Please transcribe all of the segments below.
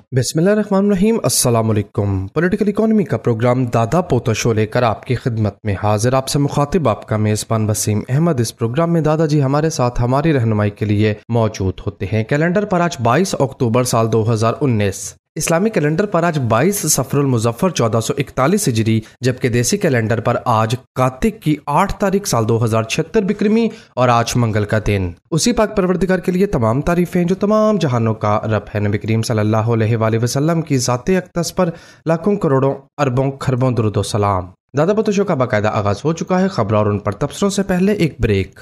बिस्मिल्लाहिर्रहमानिर्रहीम, अस्सलाम वालेकुम। पॉलिटिकल इकोनॉमी का प्रोग्राम दादा पोता शो लेकर आपकी खिदमत में हाजिर। आपसे मुखातिब आपका मेज़बान वसीम अहमद। इस प्रोग्राम में दादाजी हमारे साथ हमारी रहनुमाई के लिए मौजूद होते हैं। कैलेंडर पर आज 22 अक्टूबर साल 2019, इस्लामी कैलेंडर पर आज 22 सफरुल मुजफ्फर 1441 हिजरी, जबकि देसी कैलेंडर पर आज कार्तिक की 8 तारीख साल 2076 बिक्रमी और आज मंगल का दिन। उसी पाक परवरदिगार के लिए तमाम तारीफें जो तमाम जहानों का रब है। नबी करीम सल्लल्लाहु अलैहि वसल्लम की ज़ाते अक़दस पर लाखों करोड़ों अरबों खरबों दुरूद सलाम। दादा पोता शो का बाकायदा आगाज हो चुका है। खबर और उन पर तबसरों से पहले एक ब्रेक।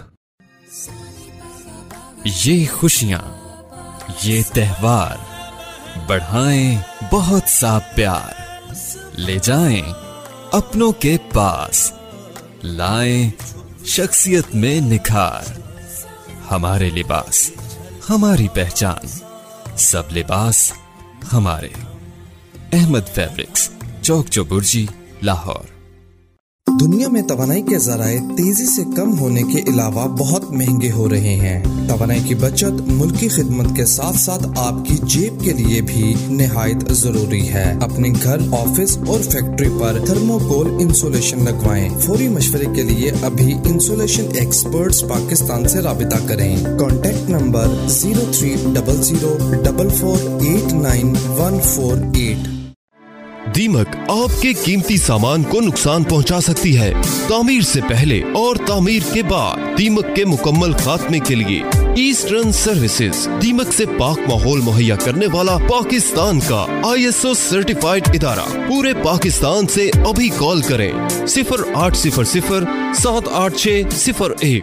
ये खुशियाँ, ये त्योहार बढ़ाएं बहुत सा प्यार, ले जाएं अपनों के पास, लाएं शख्सियत में निखार। हमारे लिबास हमारी पहचान, सब लिबास हमारे। अहमद फैब्रिक्स, चौक चौबुर्जी, लाहौर। दुनिया में तवानाई के ज़राए तेजी से कम होने के अलावा बहुत महंगे हो रहे हैं। तवानाई की बचत मुल्क की खिदमत के साथ साथ आपकी जेब के लिए भी निहायत जरूरी है। अपने घर, ऑफिस और फैक्ट्री पर थर्मोकोल इंसुलेशन लगवाएं। फौरी मशवरे के लिए अभी इंसुलेशन एक्सपर्ट्स पाकिस्तान से राबिता करें। Contact number 0300448948। दीमक आपके कीमती सामान को नुकसान पहुंचा सकती है। तामीर से पहले और तामीर के बाद दीमक के मुकम्मल खात्मे के लिए ईस्टर्न सर्विसेज, दीमक से पाक माहौल मुहैया करने वाला पाकिस्तान का ISO सर्टिफाइड इदारा। पूरे पाकिस्तान से अभी कॉल करें 0800-786-01।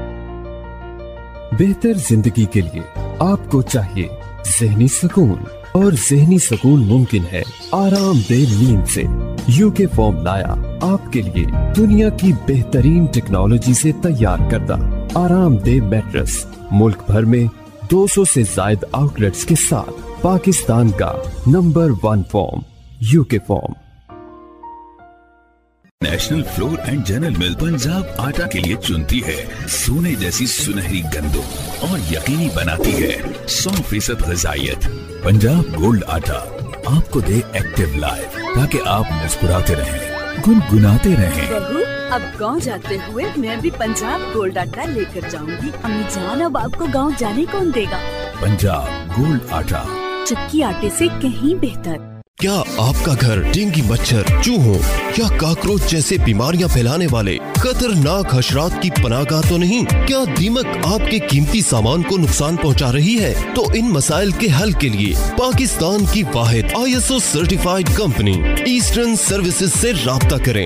बेहतर जिंदगी के लिए आपको चाहिए ज़हनी सुकून, और ज़हनी सुकून मुमकिन है आरामदेह नींद से। यूके फॉर्म लाया आपके लिए दुनिया की बेहतरीन टेक्नोलॉजी से तैयार करदा आरामदेह मैट्रेस। मुल्क भर में 200 से ज्यादा आउटलेट्स के साथ पाकिस्तान का number 1 firm, UK firm. National flour and general mill Punjab आटा के लिए चुनती है सोने जैसी सुनहरी गंदों और यकीनी बनाती है 100% ग़िज़ाइयत। पंजाब गोल्ड आटा आपको दे एक्टिव लाइफ, ताकि आप मुस्कुराते रहें, गुनगुनाते रहें। बहू, अब गांव जाते हुए मैं भी पंजाब गोल्ड आटा लेकर जाऊंगी। अम्मी जान, अब आपको गांव जाने कौन देगा? पंजाब गोल्ड आटा, चक्की आटे से कहीं बेहतर। क्या आपका घर डेंगू मच्छर, चूहों या काकरोच जैसे बीमारियां फैलाने वाले खतरनाक हशरात की पनाहगाह तो नहीं? क्या दीमक आपके कीमती सामान को नुकसान पहुंचा रही है? तो इन मसाइल के हल के लिए पाकिस्तान की वाहिद ISO certified company eastern services से राब्ता करें।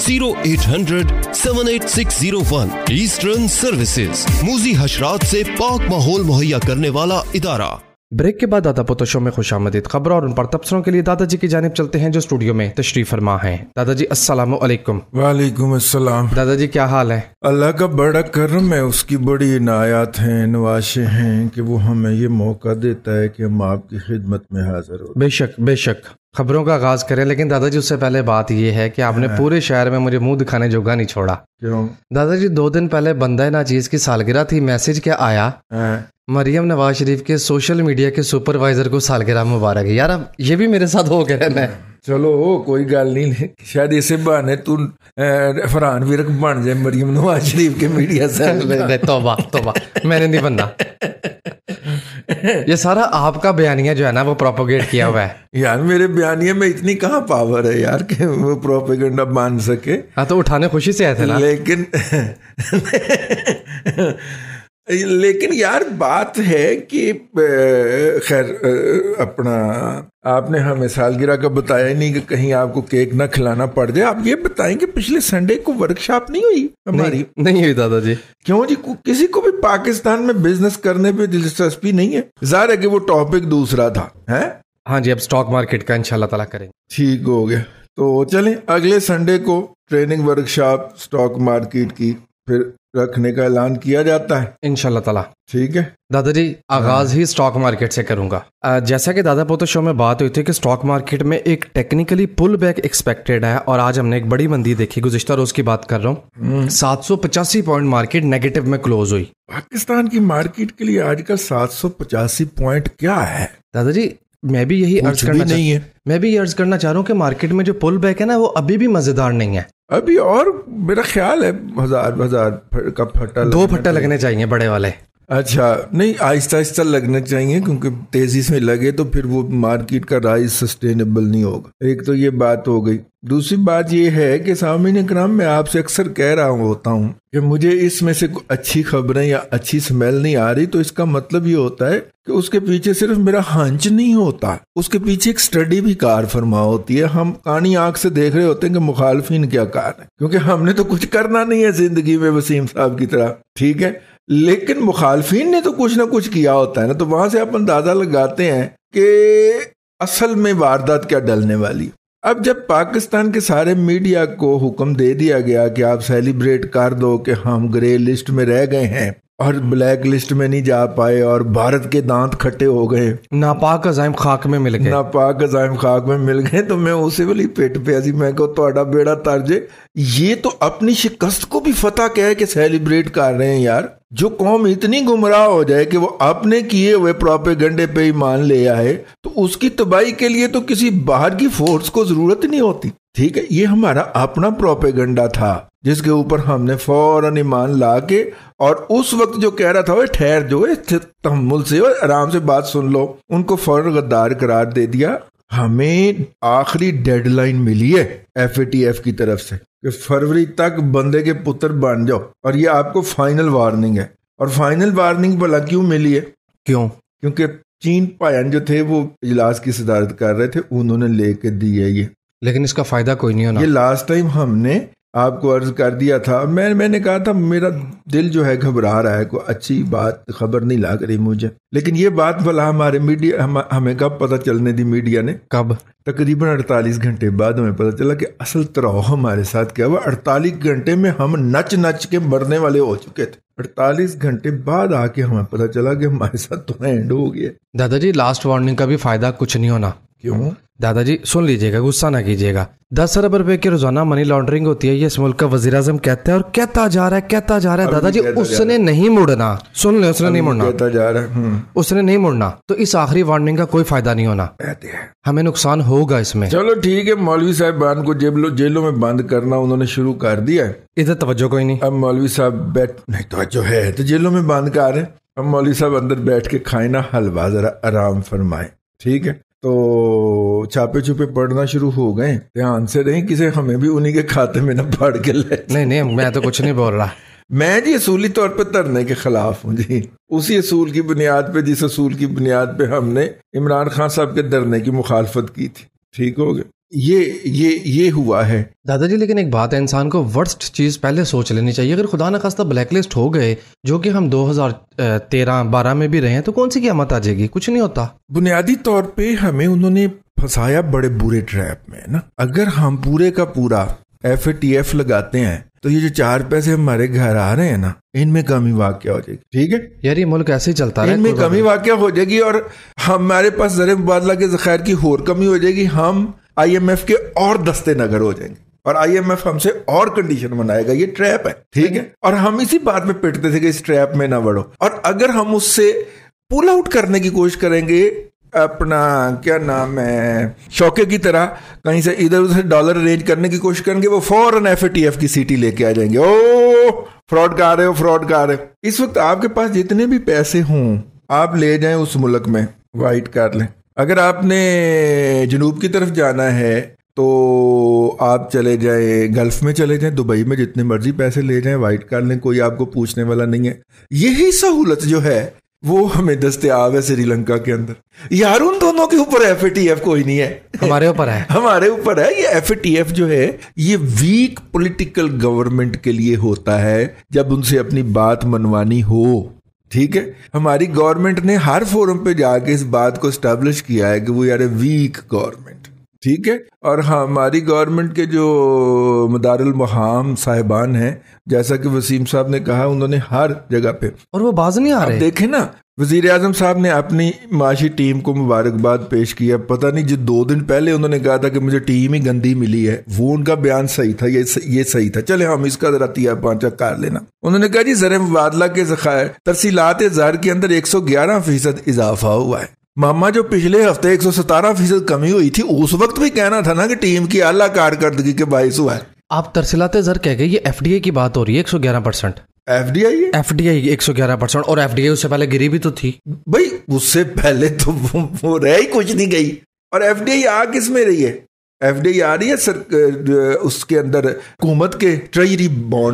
0800-78601। ईस्टर्न सर्विसेज, मूजी हशरात से पाक माहौल मुहैया करने वाला इदारा। ब्रेक के बाद दादा पोता शो में खुशामदीद। खबर और उन पर तबसरों के लिए दादाजी की जानिब चलते हैं जो स्टूडियो में तशरीफ फरमा हैं। दादाजी अस्सलामु अलैकुम। वालेकुम अस्सलाम। दादाजी क्या हाल है? अल्लाह का बड़ा करम है, उसकी बड़ी इनायत हैं, नवाशे हैं कि वो हमें ये मौका देता है कि हम आपकी खिदमत में हाजिर हो। बेशक बेशक। खबरों का आगाज करें, लेकिन दादाजी उससे पहले बात ये है कि आपने पूरे शहर में मुझे मुंह दिखाने जोगा नहीं छोड़ा। क्यों? दादाजी 2 दिन पहले बंदा नाचीज की सालगिरह थी, मैसेज क्या आया, मरियम नवाज शरीफ के सोशल मीडिया के सुपरवाइजर को सालगिरह मुबारक। यार अब ये भी मेरे साथ हो गया है। चलो कोई गल नहीं, शायद इसे बहाने तू फरहान विरक बन जाए मरियम नवाज शरीफ के मीडिया से। तौबा तौबा, मैंने नहीं बनना। ये सारा आपका बयानिया जो है ना वो प्रोपोगेट किया हुआ है। यार मेरे बयानिया में इतनी कहाँ पावर है यार कि वो प्रोपेगेंडा मान सके। हाँ तो उठाने खुशी से आए थे ना। लेकिन यार बात है कि खैर अपना आपने हमें सालगिरह का बताया ही नहीं कि कहीं आपको केक ना खिलाना पड़ जाए। आप ये बताएं कि पिछले संडे को वर्कशॉप नहीं हुई हमारी? नहीं हुई दादाजी। क्यों जी? किसी को भी पाकिस्तान में बिजनेस करने पे दिलचस्पी नहीं है? ज़ाहिर है कि वो टॉपिक दूसरा था, है? हाँ जी, अब स्टॉक मार्केट का इंशाल्लाह ताला करेंगे। ठीक हो गया। तो चलें अगले संडे को ट्रेनिंग वर्कशॉप स्टॉक मार्केट की फिर रखने का ऐलान किया जाता है इंशाल्लाह ताला। ठीक है दादाजी, आगाज ही स्टॉक मार्केट से करूंगा। जैसा कि दादा पोता शो में बात हुई थी कि स्टॉक मार्केट में एक टेक्निकली पुल बैक एक्सपेक्टेड है, और आज हमने एक बड़ी मंदी देखी। गुज़िश्ता रोज की बात कर रहा हूँ, 785 पॉइंट मार्केट नेगेटिव में क्लोज हुई। पाकिस्तान की मार्केट के लिए आजकल 785 पॉइंट क्या है दादाजी? मैं भी यही अर्ज करना नहीं है। मैं भी ये अर्ज करना चाह रहा हूँ कि मार्केट में जो पुल बैक है ना वो अभी भी मजेदार नहीं है अभी, और मेरा ख्याल है हजार का फट्टा, 2 फट्टा लगने चाहिए बड़े वाले। अच्छा, नहीं, आहिस्ता आहिस्ता लगने चाहिए, क्योंकि तेजी से लगे तो फिर वो मार्केट का राइज सस्टेनेबल नहीं होगा। एक तो ये बात हो गई। दूसरी बात ये है कि सामीन इकराम, मैं आपसे अक्सर कह रहा होता हूँ कि मुझे इसमें से अच्छी खबरें या अच्छी स्मेल नहीं आ रही, तो इसका मतलब ये होता है कि उसके पीछे सिर्फ मेरा हंच नहीं होता, उसके पीछे एक स्टडी भी कार फरमा होती है। हम कानी आंख से देख रहे होते हैं कि मुखालफिन क्या कार है, क्योंकि हमने तो कुछ करना नहीं है जिंदगी में वसीम साहब की तरह, ठीक है, लेकिन मुखालफिन ने तो कुछ ना कुछ किया होता है ना, तो वहां से आप अंदाजा लगाते हैं कि असल में वारदात क्या डलने वाली। अब जब पाकिस्तान के सारे मीडिया को हुक्म दे दिया गया कि आप सेलिब्रेट कर दो कि हम ग्रे लिस्ट में रह गए हैं और ब्लैक लिस्ट में नहीं जा पाए और भारत के दांत खट्टे हो गए, नापाक अजाइम खाक में मिल गए, तो मैं उसी वाली पेट पे ऐसी मैं को तोड़ा बेड़ा तर्जे, ये तो अपनी शिकस्त को भी फतह कह के सेलिब्रेट कर रहे हैं यार। जो कौम इतनी गुमराह हो जाए कि वो अपने किए हुए प्रोपेगेंडे पे ही मान ले आए, तो उसकी तबाही के लिए तो किसी बाहर की फोर्स को जरूरत नहीं होती, ठीक है। ये हमारा अपना प्रोपेगेंडा था जिसके ऊपर हमने फौरन ईमान ला के, और उस वक्त जो कह रहा था वो ठहर जो है तहम्मुल से और आराम से बात सुन लो, उनको फौरन गद्दार करार दे दिया। हमें आखिरी डेडलाइन मिली है FATF की तरफ से कि फरवरी तक बंदे के पुत्र बन जाओ, और ये आपको फाइनल वार्निंग है। और फाइनल वार्निंग भला क्यों मिली है? क्योंकि चीन भायन जो थे वो इजलास की सदारत कर रहे थे, उन्होंने लेके दी है ये, लेकिन इसका फायदा कोई नहीं होना। ये लास्ट टाइम हमने आपको अर्ज कर दिया था, मैंने कहा था मेरा दिल जो है घबरा रहा है, कोई अच्छी बात खबर नहीं लग रही मुझे, लेकिन ये बात भला हमारे मीडिया हमें कब पता चलने दी? मीडिया ने कब? तकरीबन 48 घंटे बाद हमें पता चला कि असल तरह हमारे साथ क्या हुआ। 48 घंटे में हम नच नच के मरने वाले हो चुके थे, 48 घंटे बाद आके हमें पता चला कि हमारे साथ तो एंड हो गया। दादाजी, लास्ट वार्निंग का भी फायदा कुछ नहीं होना। क्यों? दादाजी सुन लीजिएगा, गुस्सा ना कीजिएगा। 10 अरब रुपए की रोजाना मनी लॉन्ड्रिंग होती है, ये इस मुल्क का वजीर आजम कहता है, और कहता जा रहा है दादाजी, उसने नहीं मुड़ना। सुन ले, उसने नहीं मुड़ना, कहता जा रहा है, उसने नहीं मुड़ना, तो इस आखिरी वार्निंग का कोई फायदा नहीं होना, हमें नुकसान होगा इसमें। चलो ठीक है, मौलवी साहब को जेलों में बंद करना उन्होंने शुरू कर दिया है, इधर तवज्जो कोई नहीं। अब मौलवी साहब नहीं तवज्जो है तो जेलों में बंद कर रहे, अब मौलवी साहब अंदर बैठ के खाए ना हलवा, जरा आराम फरमाए, ठीक है। तो छापे छुपे पढ़ना शुरू हो गए, ध्यान से रहें किसे हमें भी उन्हीं के खाते में ना पढ़ के ले। नहीं, मैं तो कुछ नहीं बोल रहा, मैं जी असूली तौर पे धरने के खिलाफ हूँ जी, उसी असूल की बुनियाद पे जिस असूल की बुनियाद पे हमने इमरान खान साहब के धरने की मुखालफत की थी, ठीक हो गया। ये हुआ है दादाजी, लेकिन एक बात है, इंसान को वर्स्ट चीज पहले सोच लेनी चाहिए। अगर खुदा न खास्ता ब्लैकलिस्ट हो गए, जो कि हम 2013-12 में भी रहे हैं, तो कौन सी क़यामत आ जाएगी? कुछ नहीं होता। बुनियादी तौर पे हमें उन्होंने फंसाया बड़े बुरे ट्रैप में ना। अगर हम पूरे का पूरा FATF लगाते हैं तो ये जो 4 पैसे हमारे घर आ रहे हैं ना, इनमें कमी वाक़या हो जाएगी, ठीक है यार। ये मुल्क ऐसे ही चलता है, इनमें कमी वाक़या हो जाएगी, और हमारे पास ज़र मुबादला के ज़खायर की और कमी हो जाएगी। हम IMF के और दस्ते नगर हो जाएंगे, और IMF हमसे और कंडीशन बनाएगा। ये ट्रैप है, ठीक है, और हम इसी बात में पिटते थे कि इस ट्रैप में ना बढ़ो। और अगर हम उससे पुल आउट करने की कोशिश करेंगे, अपना क्या नाम है, शौके की तरह कहीं से इधर उधर डॉलर अरेंज करने की कोशिश करेंगे, वो फौरन FATF की सीटी लेके आ जाएंगे। ओ फ्रॉड कर रहे हो। इस वक्त आपके पास जितने भी पैसे हों, आप ले जाएं उस मुल्क में, वाइट कर लें। अगर आपने जनूब की तरफ जाना है तो आप चले जाए, गल्फ में चले जाएं, दुबई में जितने मर्जी पैसे ले जाएं, वाइट कर लें, कोई आपको पूछने वाला नहीं है। यही सहूलत जो है वो हमें दस्तयाब है श्रीलंका के अंदर। यार उन दोनों के ऊपर FATF कोई नहीं है, हमारे ऊपर है, हमारे ऊपर है। ये FATF जो है ये वीक पॉलिटिकल गवर्नमेंट के लिए होता है, जब उनसे अपनी बात मनवानी हो, ठीक है। हमारी गवर्नमेंट ने हर फोरम पे जाके इस बात को एस्टैब्लिश किया है कि वो यार वीक गवर्नमेंट, ठीक है। और हमारी गवर्नमेंट के जो मदारुल मुहाम साहिबान हैं, जैसा कि वसीम साहब ने कहा, उन्होंने हर जगह पे, और वो बाज नहीं आ रहे। देखें ना, वजीर आजम साहब ने अपनी माशी टीम को मुबारकबाद पेश किया। पता नहीं जो 2 दिन पहले उन्होंने कहा था कि मुझे टीम ही गंदी मिली है, वो उनका बयान सही था, ये सही था। चले हम इसका जरा तिया पांचा कर लेना। उन्होंने कहा जी ज़र मुबादला के ज़खायर तरसीलात ज़र के अंदर 111% इजाफा हुआ है। मामा जो पिछले हफ्ते 117% कमी हुई थी, उस वक्त भी कहना था ना कि टीम की आला कारकर्दगी के बायस हुआ है। आप तरसिलाते जर कह गए, ये एफडीआई की बात हो रही है 111%। एफडीआई 111% और एफडीआई उससे पहले गिरी भी तो थी भाई, उससे पहले तो वो रह ही कुछ नहीं गई। और एफडीआई आ किस में रही है? एफडीआई आ रही है उसके अंदर हुकूमत के ट्रेजरी बॉन्ड,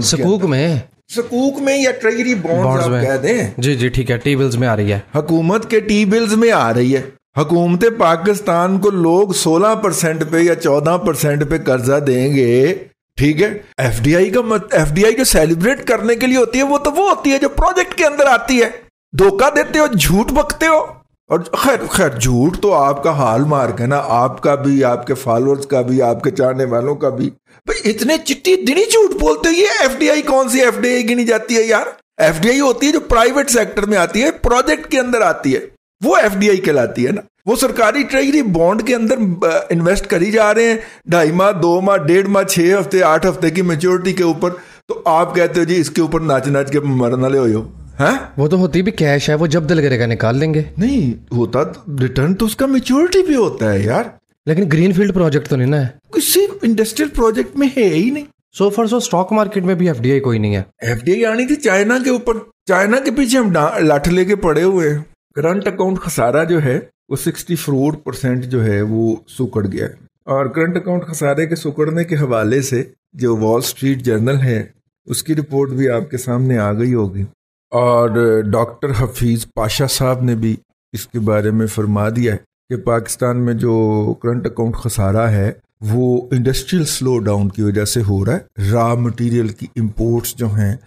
सकूक में या ट्रेजरी बॉन्ड्स आप कह दें। जी ठीक है, टी बिल्स में आ रही है, हुकूमत के टी बिल्स में आ रही है। हुकूमत पाकिस्तान को लोग 16% पे या 14% पे कर्जा देंगे, ठीक है। एफडीआई जो सेलिब्रेट करने के लिए होती है वो होती है जो प्रोजेक्ट के अंदर आती है। धोखा देते हो, झूठ बकते हो, और खैर झूठ तो आपका हाल मार्क है ना, आपका भी, आपके फॉलोअर्स का भी, आपके चाहने वालों का भी। भाई इतने चिट्टी दिनी झूठ बोलते हो। ये एफडीआई कौन सी एफडीआई गिनी जाती है यार? एफडीआई होती है जो प्राइवेट सेक्टर में आती है, प्रोजेक्ट के अंदर आती है, वो एफडीआई कहलाती है ना। वो सरकारी ट्रेजरी बॉन्ड के अंदर इन्वेस्ट करी जा रहे हैं 2.5 माह, 2 माह, 1.5 माह, 6 हफ्ते, 8 हफ्ते की मैच्योरिटी के ऊपर। तो आप कहते हो जी इसके ऊपर नाच नाच के मरने वाले हो। है वो तो होती भी कैश है, वो जब दिल करेगा निकाल लेंगे। नहीं होता, रिटर्न तो उसका मैच्योरिटी भी होता है यार। लेकिन ग्रीनफील्ड प्रोजेक्ट तो नहीं ना है, किसी इंडस्ट्रियल प्रोजेक्ट में है ही नहीं। So far so stock market में भी एफडीआई कोई नहीं है। एफडीआई आनी थी चाइना के ऊपर, चाइना के पीछे हम लाठ लेके पड़े हुए हैं। करंट अकाउंट खसारा जो है वो 64% जो है वो सुकड़ गया है। और करंट अकाउंट खसारे के सुकड़ने के हवाले से जो वॉल स्ट्रीट जर्नल है उसकी रिपोर्ट भी आपके सामने आ गई होगी। और डॉक्टर हफीज पाशा साहब ने भी इसके बारे में फरमा दिया है कि पाकिस्तान में जो करंट अकाउंट खसारा है वो इंडस्ट्रियल स्लो डाउन की वजह से हो रहा है। रॉ मटेरियल की इंपोर्ट्स जो हैं,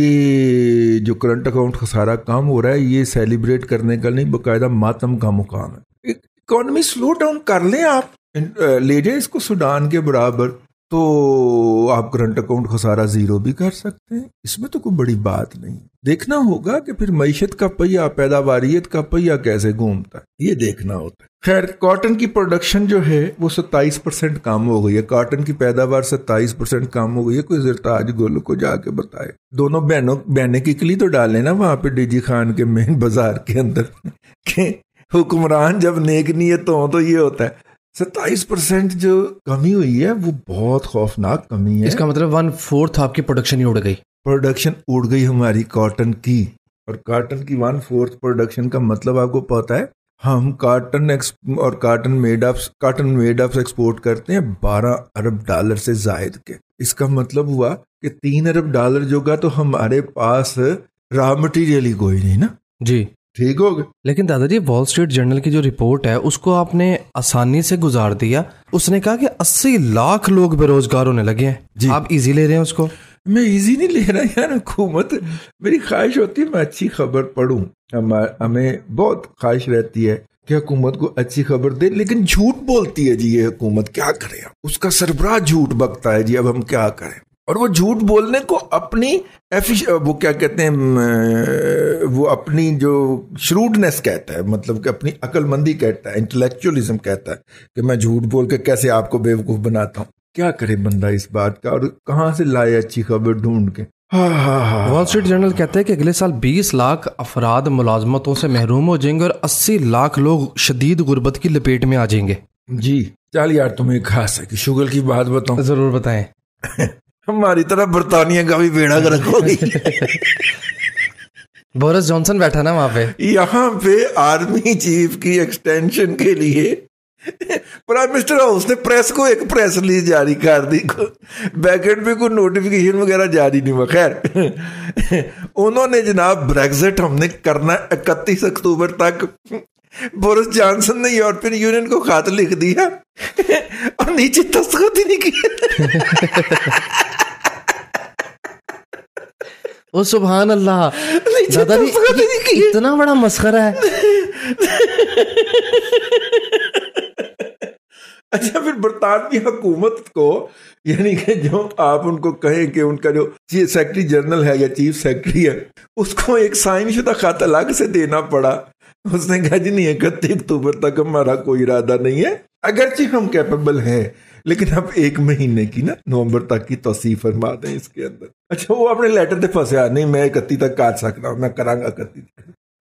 ये जो करंट अकाउंट खसारा काम हो रहा है, ये सेलिब्रेट करने का नहीं, बाकायदा मातम का मुकाम है। इकोनॉमी स्लो डाउन कर लें आप, ले जाए इसको सूडान के बराबर, तो आप करंट अकाउंट खसारा जीरो भी कर सकते हैं। इसमें तो कोई बड़ी बात नहीं। देखना होगा कि फिर मईशत का पहिया, पैदावारियत का पहिया कैसे घूमता है, ये देखना होता है। खैर, कॉटन की प्रोडक्शन जो है वो 27% कम हो गई है। कॉटन की पैदावार 27% कम हो गई है। कोई ज़रताज गुल को जाके बताए। दोनों बहनें किकली तो डाले ना वहां पे डीजी खान के मेन बाजार के अंदर कि हुक्मरान जब नेक नियत हो तो ये होता है। 27% जो कमी हुई है वो बहुत खौफनाक कमी है। इसका मतलब 1/4 आपकी प्रोडक्शन ही उड़ गई। प्रोडक्शन उड़ गई हमारी कॉटन की। और कॉटन की 1/4 प्रोडक्शन का मतलब आपको पता है, हम कॉटन मेड ऑफ एक्सपोर्ट करते हैं $12 अरब से जायद के। इसका मतलब हुआ कि $3 अरब जो का तो हमारे पास रॉ मटेरियल ही कोई नहीं ना जी। ठीक हो गया। लेकिन दादाजी, वॉल स्ट्रीट जर्नल की जो रिपोर्ट है उसको आपने आसानी से गुजार दिया। उसने कहा कि 80 लाख लोग बेरोजगार होने लगे हैं। आप इजी ले रहे हैं उसको? मैं इजी नहीं ले रहा यार। हुकूमत, मेरी ख्वाहिश होती है मैं अच्छी खबर पढूं। हमें बहुत ख्वाहिश रहती है कि हुकूमत को अच्छी खबर दे, लेकिन झूठ बोलती है जी ये हुकूमत। क्या करें, उसका सरबराह झूठ बकता है जी। अब हम क्या करें? और वो झूठ बोलने को अपनी वो क्या कहते हैं, वो अपनी जो श्रूडनेस कहता है, मतलब कि अपनी अक्लमंदी कहता है, इंटेलेक्चुअलिज्म कहता है कि मैं झूठ बोल के कैसे आपको बेवकूफ बनाता हूँ। क्या करे बंदा इस बात का, और कहाँ से लाए अच्छी खबर ढूंढ के। वॉल स्ट्रीट जर्नल कहता है कि अगले साल 20 लाख अफराद मुलाजमतों से महरूम हो जाएंगे और 80 लाख लोग शदीद गुर्बत की लपेट में आ जाएंगे। जी चल यार, तुम्हें खास है कि शुगर की बात बताऊं? जरूर बताएं। हमारी तरह बर्तानिया का भी बेड़ा गर्क हो गई। बोरिस जॉनसन बैठा ना वहां पे। यहाँ पे आर्मी चीफ की एक्सटेंशन के लिए प्राइम मिनिस्टर हाउस ने प्रेस को एक प्रेस रिलीज जारी कर दी। बैकेट में कोई नोटिफिकेशन वगैरह जारी नहीं हुआ। खैर, उन्होंने जनाब ब्रेक्जिट हमने करना 31 अक्टूबर तक। बोरिस जॉनसन ने यूरोपियन यूनियन को खत लिख दिया और नीचे दस्तखत ही नहीं किया। ओ सुभान अल्लाह, दादाजी इतना बड़ा मस्खरा है। अच्छा, फिर बरतानवी हुकूमत को, यानी कि जो आप उनको कहें कि उनका जो सेक्रेटरी जनरल है या चीफ सेक्रेटरी है, उसको एक साइन शुदा खत अलग से देना पड़ा। उसने कहा जी नहीं, 31 अक्टूबर तक हमारा कोई इरादा नहीं है, अगरचे हम कैपेबल हैं, लेकिन अब 1 महीने की ना नवंबर तक की तौसीफ फरमा दें इसके अंदर। अच्छा, वो अपने लेटर से फंसा नहीं, मैं 31 तक काट सकता हूँ, मैं करांगा 31 तक।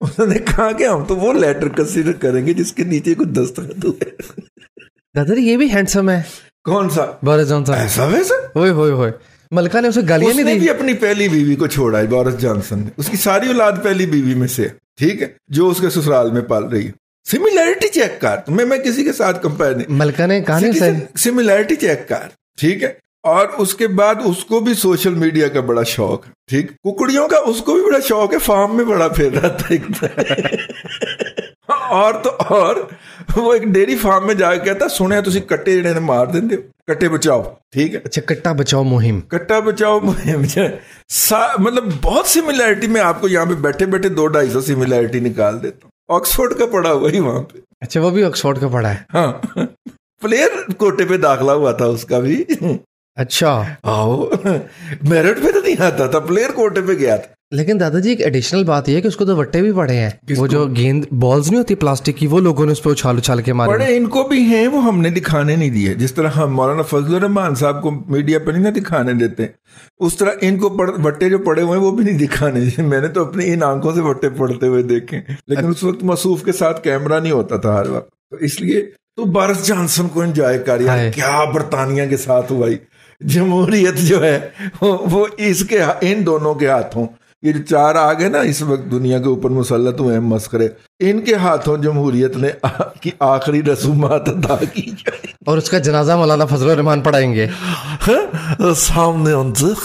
उन्होंने कहा कि हम तो वो लेटर कंसीडर करेंगे जिसके नीचे कुछ दस्तखत हुए। दादाजी ये भी हैंडसम है। कौन सा? Boris Johnson. ऐसा वैसा? होए मलका ने उसे गालियां नहीं दी। भी अपनी पहली बीवी को छोड़ा है बोरिस जॉनसन ने, उसकी सारी औलाद पहली बीवी में से, ठीक है, जो उसके ससुराल में पाल रही है। सिमिलैरिटी चेक कर, मैं किसी के साथ कंपेयर नहीं, मलका ने कहा नहीं, सिमिलैरिटी चेक कर, ठीक है। और उसके बाद उसको भी सोशल मीडिया का बड़ा शौक है, ठीक, कुकड़ियों का उसको भी बड़ा शौक है, फार्म में बड़ा फेर रहा था और तो और वो एक डेयरी फार्म में जाके कहता, सुने तुसी कट्टे जेडे ने मार देंदे हो, कट्टे बचाओ, ठीक है। अच्छा, कट्टा बचाओ मुहिम, कट्टा बचाओ मुहिम मतलब बहुत सिमिलैरिटी। मैं आपको यहाँ पे बैठे बैठे 200-250 सिमिलैरिटी निकाल देता हूँ। ऑक्सफोर्ड का पढ़ा हुआ ही वहां पे। अच्छा, वो भी ऑक्सफोर्ड का पढ़ा है? हाँ प्लेयर कोटे पे दाखला हुआ था उसका भी। अच्छा, आओ मेरिट पे तो नहीं आता था, प्लेयर कोटे पे गया था। लेकिन दादाजी एक एडिशनल बात यह है कि उसको तो वट्टे भी पड़े हैं। वो जो गेंद बॉल्स नहीं होती प्लास्टिक की, वो लोगों ने उस पर उछाल के मारे पड़े। इनको भी हैं, वो हमने दिखाने नहीं दिए। जिस तरह हम मौलाना फजलुर रहमान साहब को मीडिया पर नहीं ना दिखाने देते, उस तरह इनको वट्टे जो पड़े हुए हैं वो भी नहीं दिखाने दिए। मैंने तो अपनी इन आंखों से वट्टे पड़ते हुए देखे, लेकिन उस वक्त मसूफ के साथ कैमरा नहीं होता था हर वक्त, तो इसलिए तो बोरिस जॉनसन को एंजॉय कर यार, क्या बरतानिया के साथ हुआ। जमहूरियत जो है वो इसके इन दोनों के हाथों, ये जो 4 आ गए ना इस वक्त दुनिया के ऊपर मुसल्लत हुए हैं मस्खरे, इनके हाथों जमहूरियत ने की आखिरी रसूमात अदा की जाए। और उसका जनाजा मौलाना फजलुर रहमान पढ़ाएंगे सामने उनसे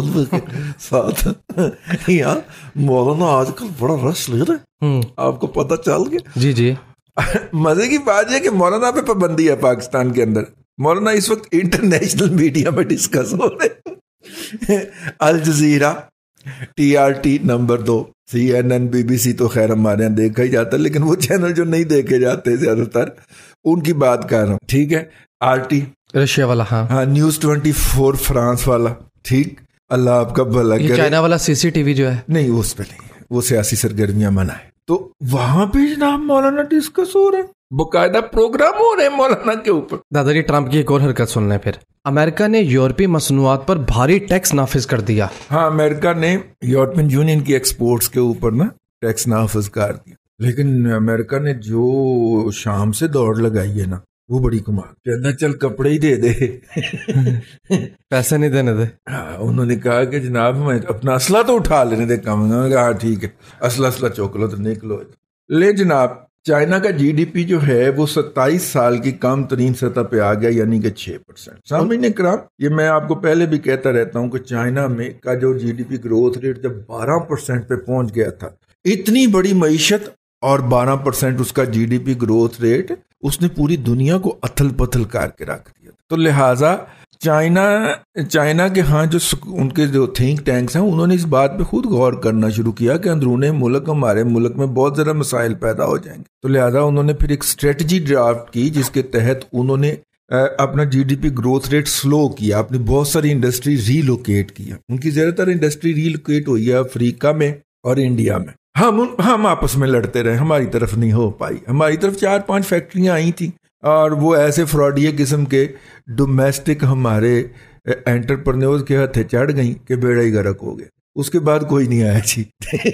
साथ। यार मौलाना आजकल बड़ा रश ले रहे, आपको पता चल गया? जी मजे की बात है कि मौलाना पे पाबंदी है पाकिस्तान के अंदर। मौलाना इस वक्त इंटरनेशनल मीडिया में डिस्कस हो रहे। Al Jazeera, TRT number 2, CNN, BBC तो खैर हमारे यहाँ देखा ही जाता है, लेकिन वो चैनल जो नहीं देखे जाते ज्यादातर उनकी बात कर रहा हूँ, ठीक है। RT रशिया वाला, हाँ, News 24 फ्रांस वाला, ठीक, अल्लाह आपका भला करे। चाइना वाला CCTV जो है, नहीं उस पे नहीं है, वो सियासी सरगर्मियां मना है। तो वहां पे जनाब मौलाना डिस्कस हो रहा है, बकायदा प्रोग्राम हो रहे हैं मौलाना के ऊपर। दादाजी ट्रंप की एक और हरकत सुन लें फिर। अमेरिका ने यूरोपीय मसनूआत पर भारी टैक्स नाफिज कर दिया। हाँ, अमेरिका ने यूरोपियन यूनियन की एक्सपोर्ट्स के ऊपर ना टैक्स नाफिज कर दिया, लेकिन अमेरिका ने जो शाम से दौड़ लगाई है ना, वो बड़ी कमाल। कहना चल कपड़े ही दे दे पैसे नहीं देने दे। हाँ, उन्होंने कहा कि जनाब मैं अपना असला तो उठा लेने दे कम। हाँ ठीक है, असला चौक लो तो निकलो। ले जनाब, चाइना का GDP जो है वो 27 साल की कम तरीन सतह पे आ गया, यानी कि 6%। सामने कराम, ये मैं आपको पहले भी कहता रहता हूँ कि चाइना में का जो GDP ग्रोथ रेट जब 12% पे पहुंच गया था, इतनी बड़ी मईशत और 12% उसका GDP ग्रोथ रेट, उसने पूरी दुनिया को अथल पथल करके रख दिया। तो लिहाजा चाइना के हाँ जो उनके जो थिंक टैंक्स हैं, उन्होंने इस बात पे खुद गौर करना शुरू किया कि अंदरूने मुल्क, हमारे मुल्क में बहुत ज़्यादा मसाइल पैदा हो जाएंगे। तो लिहाजा उन्होंने फिर एक स्ट्रेटजी ड्राफ्ट की, जिसके तहत उन्होंने अपना GDP ग्रोथ रेट स्लो किया, अपनी बहुत सारी इंडस्ट्री रीलोकेट किया। उनकी ज़्यादातर इंडस्ट्री रीलोकेट हुई है अफ्रीका में और इंडिया में। हम आपस में लड़ते रहे, हमारी तरफ नहीं हो पाई। हमारी तरफ 4-5 फैक्ट्रियाँ आई थी, और वो ऐसे फ्रॉडिये किस्म के डोमेस्टिक हमारे एंटरप्रेन्योर्स के हथे चढ़ गई कि बेड़ा ही गर्क हो गया। उसके बाद कोई नहीं आया जी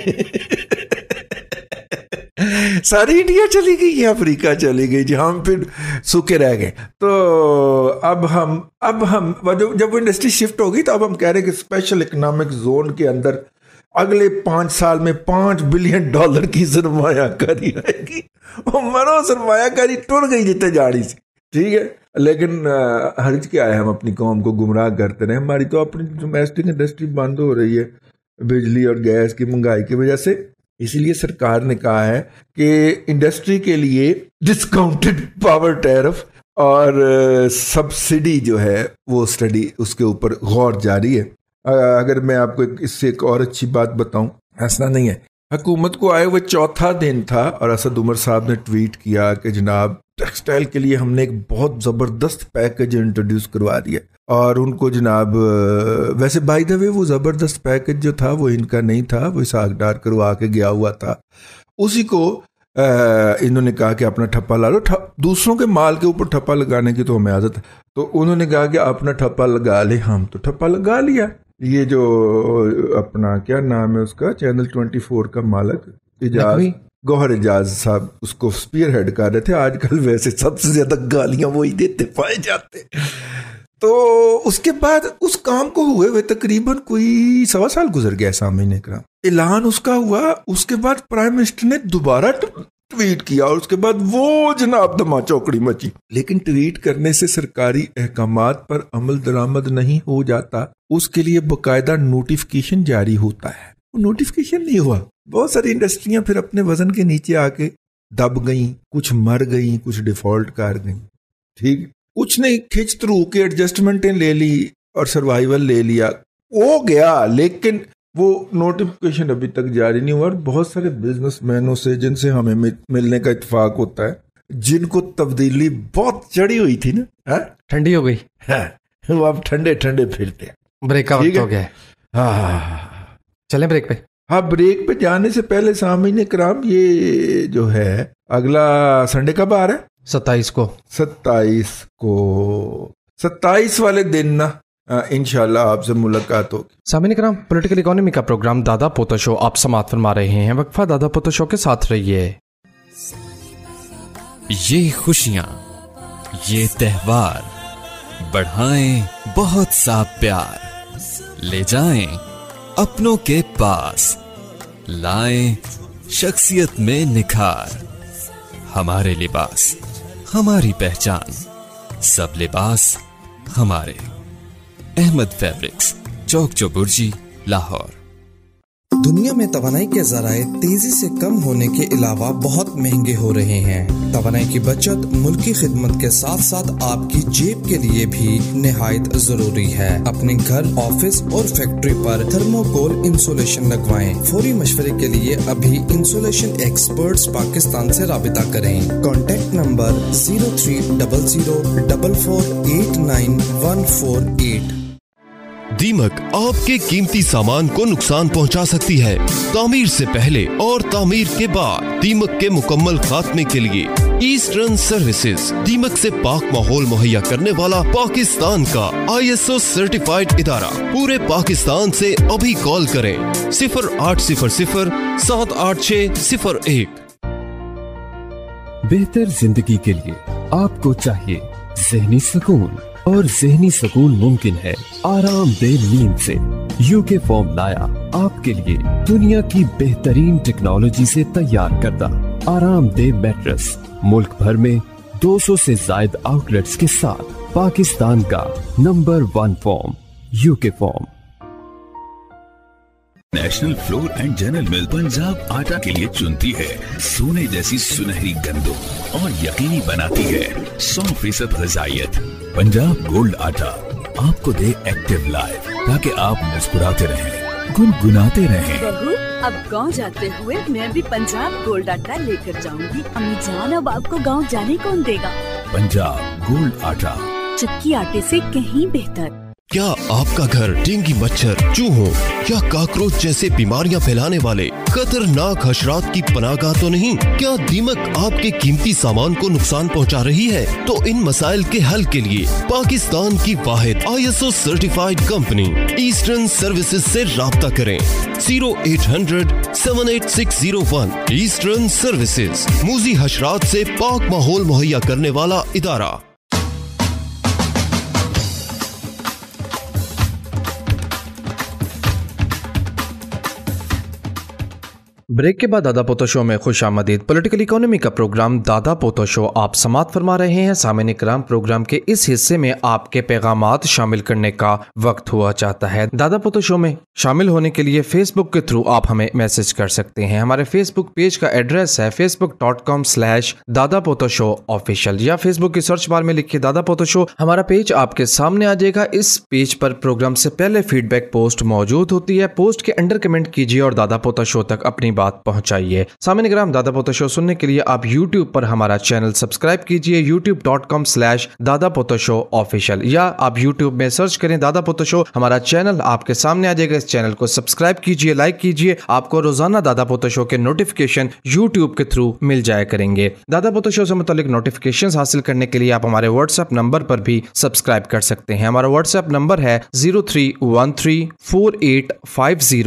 सारी इंडिया चली गई, अफ्रीका चली गई जी, हम फिर सूखे रह गए। तो अब हम जब वो इंडस्ट्री शिफ्ट हो गई, तो अब हम कह रहे हैं कि स्पेशल इकोनॉमिक जोन के अंदर अगले 5 साल में $5 बिलियन की सरमायाकारी आएगी। और मरो सरमायाकारी टुर गई जितने जाड़ी से, ठीक है। लेकिन हर्ज क्या है, हम अपनी कौम को गुमराह करते रहे। हमारी तो अपनी डोमेस्टिक इंडस्ट्री बंद हो रही है बिजली और गैस की महंगाई की वजह से। इसीलिए सरकार ने कहा है कि इंडस्ट्री के लिए डिस्काउंटेड पावर टैरिफ और सब्सिडी जो है वो स्टडी, उसके ऊपर गौर जारी है। अगर मैं आपको इससे एक और अच्छी बात बताऊं, ऐसा नहीं है, हुकूमत को आए हुए 4था दिन था और असद उमर साहब ने ट्वीट किया कि जनाब टेक्सटाइल के लिए हमने एक बहुत ज़बरदस्त पैकेज इंट्रोड्यूस करवा दिया। और उनको जनाब, वैसे बाय द वे वो ज़बरदस्त पैकेज जो था वो इनका नहीं था, वो इसाक डार करवा के गया हुआ था। उसी को इन्होंने कहा कि अपना ठप्पा ला लो। दूसरों के माल के ऊपर ठप्पा लगाने की तो हमें आदत है, तो उन्होंने कहा कि अपना ठप्पा लगा ले। हम तो ठप्पा लगा लिया। ये जो अपना क्या नाम है उसका, चैनल 24 का मालिक, इजाज गौहर एजाज साहब उसको स्पीयर हेड कर रहे थे। आजकल वैसे सबसे ज्यादा गालियां वही देते पाए जाते। तो उसके बाद उस काम को हुए तकरीबन कोई 1.25 साल गुजर गया सामने का ऐलान उसका हुआ। उसके बाद प्राइम मिनिस्टर ने दोबारा ट्वीट किया और उसके बाद वो जनाब धमा चौकड़ी मची। लेकिन ट्वीट करने से सरकारी अहकामात पर अमल दरामद नहीं हो जाता, उसके लिए बकायदा नोटिफिकेशन जारी होता है। वो नोटिफिकेशन नहीं हुआ। बहुत सारी इंडस्ट्रियां फिर अपने वजन के नीचे आके दब गई, कुछ मर गई, कुछ डिफॉल्ट कर गई। ठीक, कुछ नहीं, खिंच थ्रू के एडजस्टमेंटें ले ली और सर्वाइवल ले लिया, हो गया। लेकिन वो नोटिफिकेशन अभी तक जारी नहीं हुआ। और बहुत सारे बिजनेसमैनों से जिनसे हमें मिलने का इत्तेफाक होता है, जिनको तब्दीली बहुत चढ़ी हुई थी ना, ठंडी हो गई, वो अब ठंडे ठंडे फिरते हैं। ब्रेक का वक्त हो गया। हाँ, चलें ब्रेक पे। हाँ, ब्रेक पे जाने से पहले सामीन कराम, ये जो है अगला संडे कब आ रहा है? 27 को। 27 वाले दिन ना इंशाल्लाह आपसे मुलाकात होगी। सामीन कराम, पॉलिटिकल इकोनॉमी का प्रोग्राम दादा पोता शो आप समाअत फरमा रहे हैं। वक्फा दादा पोता शो के साथ रहिए। ये खुशियाँ, ये त्योहार बढ़ाएं बहुत सा प्यार, ले जाएं अपनों के पास, लाएं शख्सियत में निखार। हमारे लिबास हमारी पहचान, सब लिबास हमारे। अहमद फैब्रिक्स, चौक चौबुर्जी, लाहौर। दुनिया में तवानाई के ज़राए तेजी से कम होने के अलावा बहुत महंगे हो रहे हैं। तवानाई की बचत मुल्क की खिदमत के साथ साथ आपकी जेब के लिए भी निहायत जरूरी है। अपने घर, ऑफिस और फैक्ट्री पर थर्मोकोल इंसुलेशन लगवाएं। फौरी मशवरे के लिए अभी इंसुलेशन एक्सपर्ट्स पाकिस्तान से राबिता करें। Contact number 0300448948। दीमक आपके कीमती सामान को नुकसान पहुंचा सकती है। तामीर से पहले और तामीर के बाद दीमक के मुकम्मल खात्मे के लिए ईस्टर्न सर्विसेज, दीमक से पाक माहौल मुहैया करने वाला पाकिस्तान का ISO सर्टिफाइड इदारा। पूरे पाकिस्तान से अभी कॉल करें 0800-786-01। बेहतर जिंदगी के लिए आपको चाहिए ज़हनी सुकून, और ज़हनी सुकून मुमकिन है आरामदेह नींद से। यूके फॉर्म लाया आपके लिए दुनिया की बेहतरीन टेक्नोलॉजी से तैयार करदा आरामदेह मैट्रेस। मुल्क भर में 200 से ज्यादा आउटलेट्स के साथ पाकिस्तान का number 1 firm, UK firm. National flour and general mill Punjab आटा के लिए चुनती है सोने जैसी सुनहरी गंदों और यकीनी बनाती है 100% ग़िज़ाइयत। पंजाब गोल्ड आटा आपको दे एक्टिव लाइफ, ताकि आप मुस्कुराते रहें, गुनगुनाते रहें। बहू, अब गांव जाते हुए मैं भी पंजाब गोल्ड आटा लेकर जाऊंगी। अम्मी जान, अब आपको गांव जाने कौन देगा? पंजाब गोल्ड आटा, चक्की आटे से कहीं बेहतर। क्या आपका घर डेंगू मच्छर, चूहों या काकरोच जैसे बीमारियां फैलाने वाले खतरनाक हशरात की पनाहगाह तो नहीं? क्या दीमक आपके कीमती सामान को नुकसान पहुंचा रही है? तो इन मसाइल के हल के लिए पाकिस्तान की वाहिद ISO certified company eastern services से राब्ता करें। 0800-78601। ईस्टर्न सर्विसेज, मूजी हशरात से पाक माहौल मुहैया करने वाला इदारा। ब्रेक के बाद दादा पोता शो में खुश आमदीद। पॉलिटिकल इकोनॉमी का प्रोग्राम दादा पोता शो आप समाअत फरमा रहे हैं। सामीन इकराम, प्रोग्राम के इस हिस्से में आपके पैगामात शामिल करने का वक्त हुआ चाहता है। दादा पोता शो में शामिल होने के लिए फेसबुक के थ्रू आप हमें मैसेज कर सकते हैं। हमारे फेसबुक पेज का एड्रेस है facebook.com/दादा पोता शो ऑफिशियल, या फेसबुक की सर्च बार में लिखिए दादा पोता शो। हमारा पेज आपके सामने आ जाएगा। इस पेज पर प्रोग्राम से पहले फीडबैक पोस्ट मौजूद होती है। पोस्ट के अंडर कमेंट कीजिए और दादा पोता शो तक अपनी बात पहुंचाइए। सामीन इकराम, दादा पोता शो सुनने के लिए आप YouTube पर हमारा चैनल सब्सक्राइब कीजिए youtube.com/दादा पोता शो ऑफिशियल, या आप YouTube में सर्च करें दादा पोता शो। हमारा चैनल आपके सामने आ जाएगा। इस चैनल को सब्सक्राइब कीजिए, लाइक कीजिए। आपको रोजाना दादा पोता शो के नोटिफिकेशन YouTube के थ्रू मिल जाया करेंगे। दादा पोता शो से मुतालिक नोटिफिकेशन हासिल करने के लिए आप हमारे व्हाट्सएप नंबर पर भी सब्सक्राइब कर सकते हैं। हमारा व्हाट्सएप नंबर है 03134850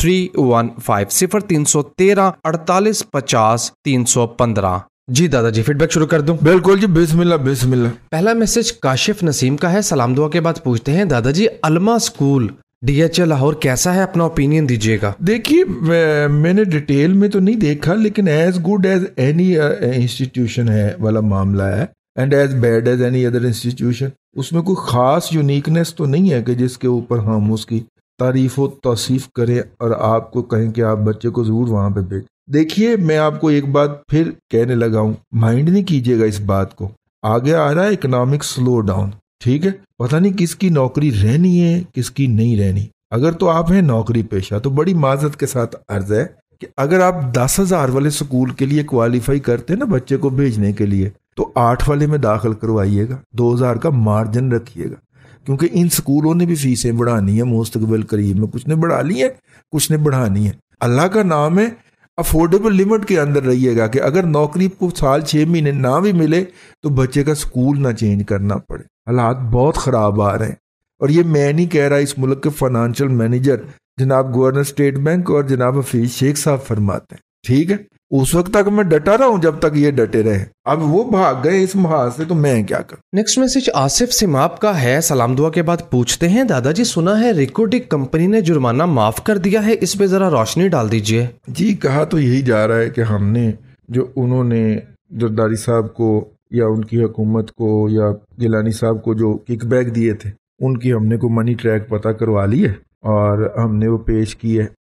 315 0313 48 50 315। जी दादा जी, फीडबैक शुरू कर दूं? बिल्कुल जी, बिस्मिल्लाह बिस्मिल्लाह। पहला मैसेज काशिफ नसीम का है। सलाम दुआ के बाद पूछते हैं दादा जी, अलमा स्कूल DHA लाहौर कैसा है, अपना ओपिनियन दीजिएगा। देखिए, मैंने डिटेल में तो नहीं देखा, लेकिन as good as any institution है वाला मामला है, and as bad as any other institution. उसमें कोई खास यूनिकनेस तो नहीं है कि जिसके ऊपर हम उसकी तारीफ व तौसीफ करें और आपको कहें कि आप बच्चे को जरूर वहां पे भेज। देखिए, मैं आपको एक बात फिर कहने लगा हूं, माइंड नहीं कीजिएगा इस बात को। आगे आ रहा है इकोनॉमिक स्लो डाउन, ठीक है, पता नहीं किसकी नौकरी रहनी है किसकी नहीं रहनी। अगर तो आप हैं नौकरी पेशा तो बड़ी माजरत के साथ अर्ज है कि अगर आप 10,000 वाले स्कूल के लिए क्वालिफाई करते हैं ना बच्चे को भेजने के लिए, तो 8 वाले में दाखिल करवाइएगा, 2,000 का मार्जिन रखिएगा, क्योंकि इन स्कूलों ने भी फीसें बढ़ानी है मुस्तकबिल करीब में। कुछ ने बढ़ा ली है, कुछ ने बढ़ानी है। अल्लाह का नाम है, अफोर्डेबल लिमिट के अंदर रहिएगा कि अगर नौकरी को साल 6 महीने ना भी मिले तो बच्चे का स्कूल ना चेंज करना पड़े। हालात बहुत ख़राब आ रहे हैं, और ये मैं नहीं कह रहा, इस मुल्क के फाइनेंशियल मैनेजर जनाब गवर्नर स्टेट बैंक और जनाब हफीज शेख साहब फरमाते हैं, ठीक है। उस वक्त तक मैं डटा रहा हूं जब तक ये डटे रहे। अब वो भाग गए इस महाज से, तो मैं क्या करूं। नेक्स्ट मैसेज आसिफ सिमाप का है। सलाम दुआ के बाद पूछते हैं दादाजी, सुना है रिकोडिक कंपनी ने जुर्माना माफ कर दिया है, इस पे जरा रोशनी डाल दीजिए। जी, कहा तो यही जा रहा है कि हमने जो उन्होंने जरदारी साहब को या उनकी हुकूमत को या गिलानी साहब को जो किकबैक दिए थे, उनकी हमने को मनी ट्रैक पता करवा ली है और हमने वो पेश की है,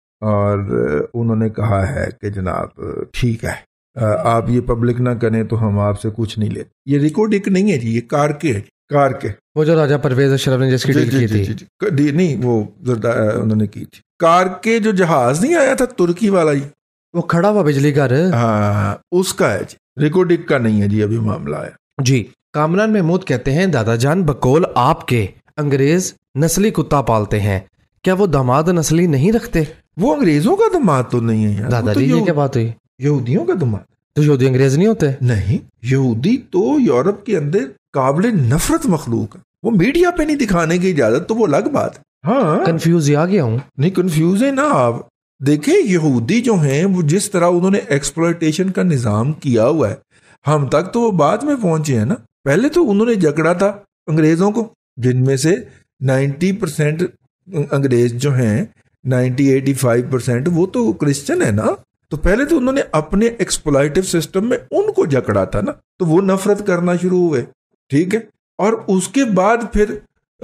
और उन्होंने कहा है कि जनाब ठीक है, आप ये पब्लिक ना करें तो हम आपसे कुछ नहीं लेते। ये रिकॉर्डिक नहीं है जी, ये कारके है। कारके वो जो राजा परवेज अशरफ ने जिसकी डील की थी, नहीं वो उन्होंने की थी। कारके जो जहाज नहीं आया था तुर्की वाला, ही वो खड़ा हुआ बिजली घर, हाँ उसका है जी, रिकॉर्डिक का नहीं है जी अभी मामला आया जी। कामरान महमूद कहते हैं, दादा जान बकौल आपके अंग्रेज नस्ली कुत्ता पालते हैं, क्या वो दामाद नस्ली नहीं रखते? वो अंग्रेजों का दामाद तो नहीं है यार दादाजी, ये क्या बात हुई? यहूदियों का दामाद। तो यहूदी अंग्रेज नहीं होते? नहीं, यहूदी तो यूरोप के अंदर काबिल नफरत मखलूक है। वो मीडिया पे नहीं दिखाने की इजाजत, तो वो अलग बात है। हाँ, कंफ्यूज आ गया हूँ। नहीं कंफ्यूज है ना आप। देखें, यहूदी जो हैं वो जिस तरह उन्होंने एक्सप्लॉयटेशन का निजाम किया हुआ है, हम तक तो वो बाद में पहुंचे हैं ना। पहले तो उन्होंने जकड़ा था अंग्रेजों को, जिनमें से 90% अंग्रेज जो हैं, 90-85% वो तो क्रिश्चियन है ना। तो पहले तो उन्होंने अपने एक्सप्लॉयटिव सिस्टम में उनको जकड़ा था ना, तो वो नफरत करना शुरू हुए, ठीक है। और उसके बाद फिर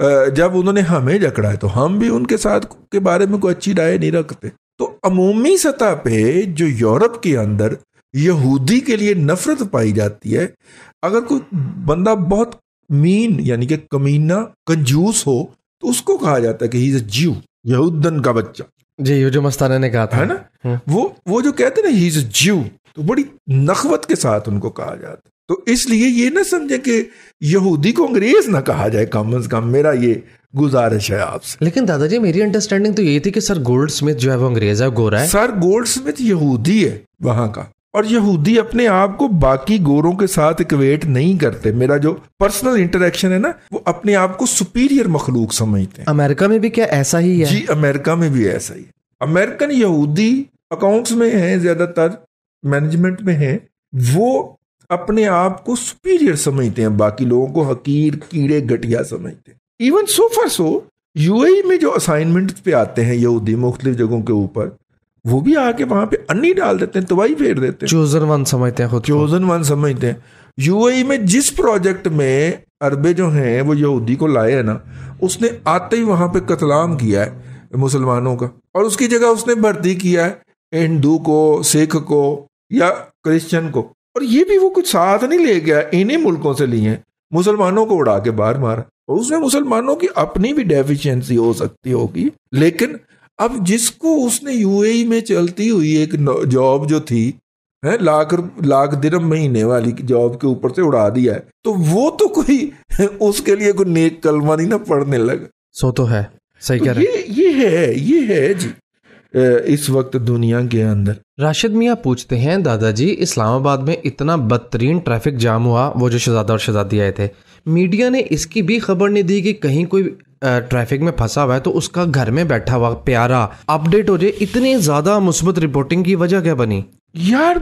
जब उन्होंने हमें जकड़ा है तो हम भी उनके साथ के बारे में कोई अच्छी राय नहीं रखते। तो अमूमी सतह पे जो यूरोप के अंदर यहूदी के लिए नफरत पाई जाती है, अगर कोई बंदा बहुत मीन यानी कि कमीना कंजूस हो तो उसको कहा जाता है कि ही इज अ ज्यू, यहूदन का बच्चा जी। ये जो मस्ताना ने कहा था, है ना, वो जो कहते हैं ना ही इज अ ज्यू, तो बड़ी नखवत के साथ उनको कहा जाता है। तो इसलिए ये ना समझे कि यहूदी को अंग्रेज ना कहा जाए, कम से कम मेरा ये गुजारिश है आपसे। लेकिन दादाजी मेरी अंडरस्टैंडिंग तो यही थी कि सर गोल्ड स्मिथ जो है वो अंग्रेज है, गोरा है। सर गोल्ड स्मिथ यहूदी है वहां का, और यहूदी अपने आप को बाकी गोरों के साथ इक्वेट नहीं करते। मेरा जो पर्सनल इंटरेक्शन है ना, वो अपने आप को सुपीरियर मखलूक समझते हैं। अमेरिका में भी क्या ऐसा ही है? जी, अमेरिका में भी ऐसा ही है। अमेरिकन यहूदी अकाउंट्स में हैं, ज्यादातर मैनेजमेंट में हैं, वो अपने आप को सुपीरियर समझते हैं, बाकी लोगों को हकीर कीड़े घटिया समझते हैं। Even so far so UAE में जो असाइनमेंट पे आते हैं यहूदी मुख्तलिफ जगहों के ऊपर, वो भी आके वहां पे अन्नी डाल देते हैं, तबाही फेर देते हैं। चोजन वन समझते हैं खुद, चोजन वन समझते हैं। यूएई में जिस प्रोजेक्ट में अरबे जो हैं वो यहूदी को लाए है ना, उसने आते ही वहां पे कत्लाम किया है मुसलमानों का, और उसकी जगह उसने भर्ती किया है हिंदू को, सिख को या क्रिश्चियन को। और ये भी वो कुछ साथ नहीं ले गया, इन्हीं मुल्कों से लिए हैं, मुसलमानों को उड़ा के बाहर मारा। और उसमें मुसलमानों की अपनी भी डेफिशिएंसी हो सकती होगी, लेकिन अब जिसको उसने यूएई में चलती हुई एक जॉब जो थी है लाख दिरहम महीने वाली जॉब के ऊपर से उड़ा दिया है, तो वो तो कोई उसके लिए कोई नेक कलमा नहीं ना पढ़ने लगा। सो तो है, सही कह रहे हैं। ये है जी इस वक्त दुनिया के अंदर। राशिद मियाँ पूछते हैं, दादाजी इस्लामाबाद में इतना बदतरीन ट्रैफिक जाम हुआ, वो जो शहजादा और शहजादी आए थे, मीडिया ने इसकी भी खबर नहीं दी कि कहीं कोई ट्रैफिक में फंसा हुआ है तो उसका घर में बैठा हुआ प्यारा अपडेट हो जाए, इतनी ज्यादा मुस्बत रिपोर्टिंग की वजह क्या बनी? यार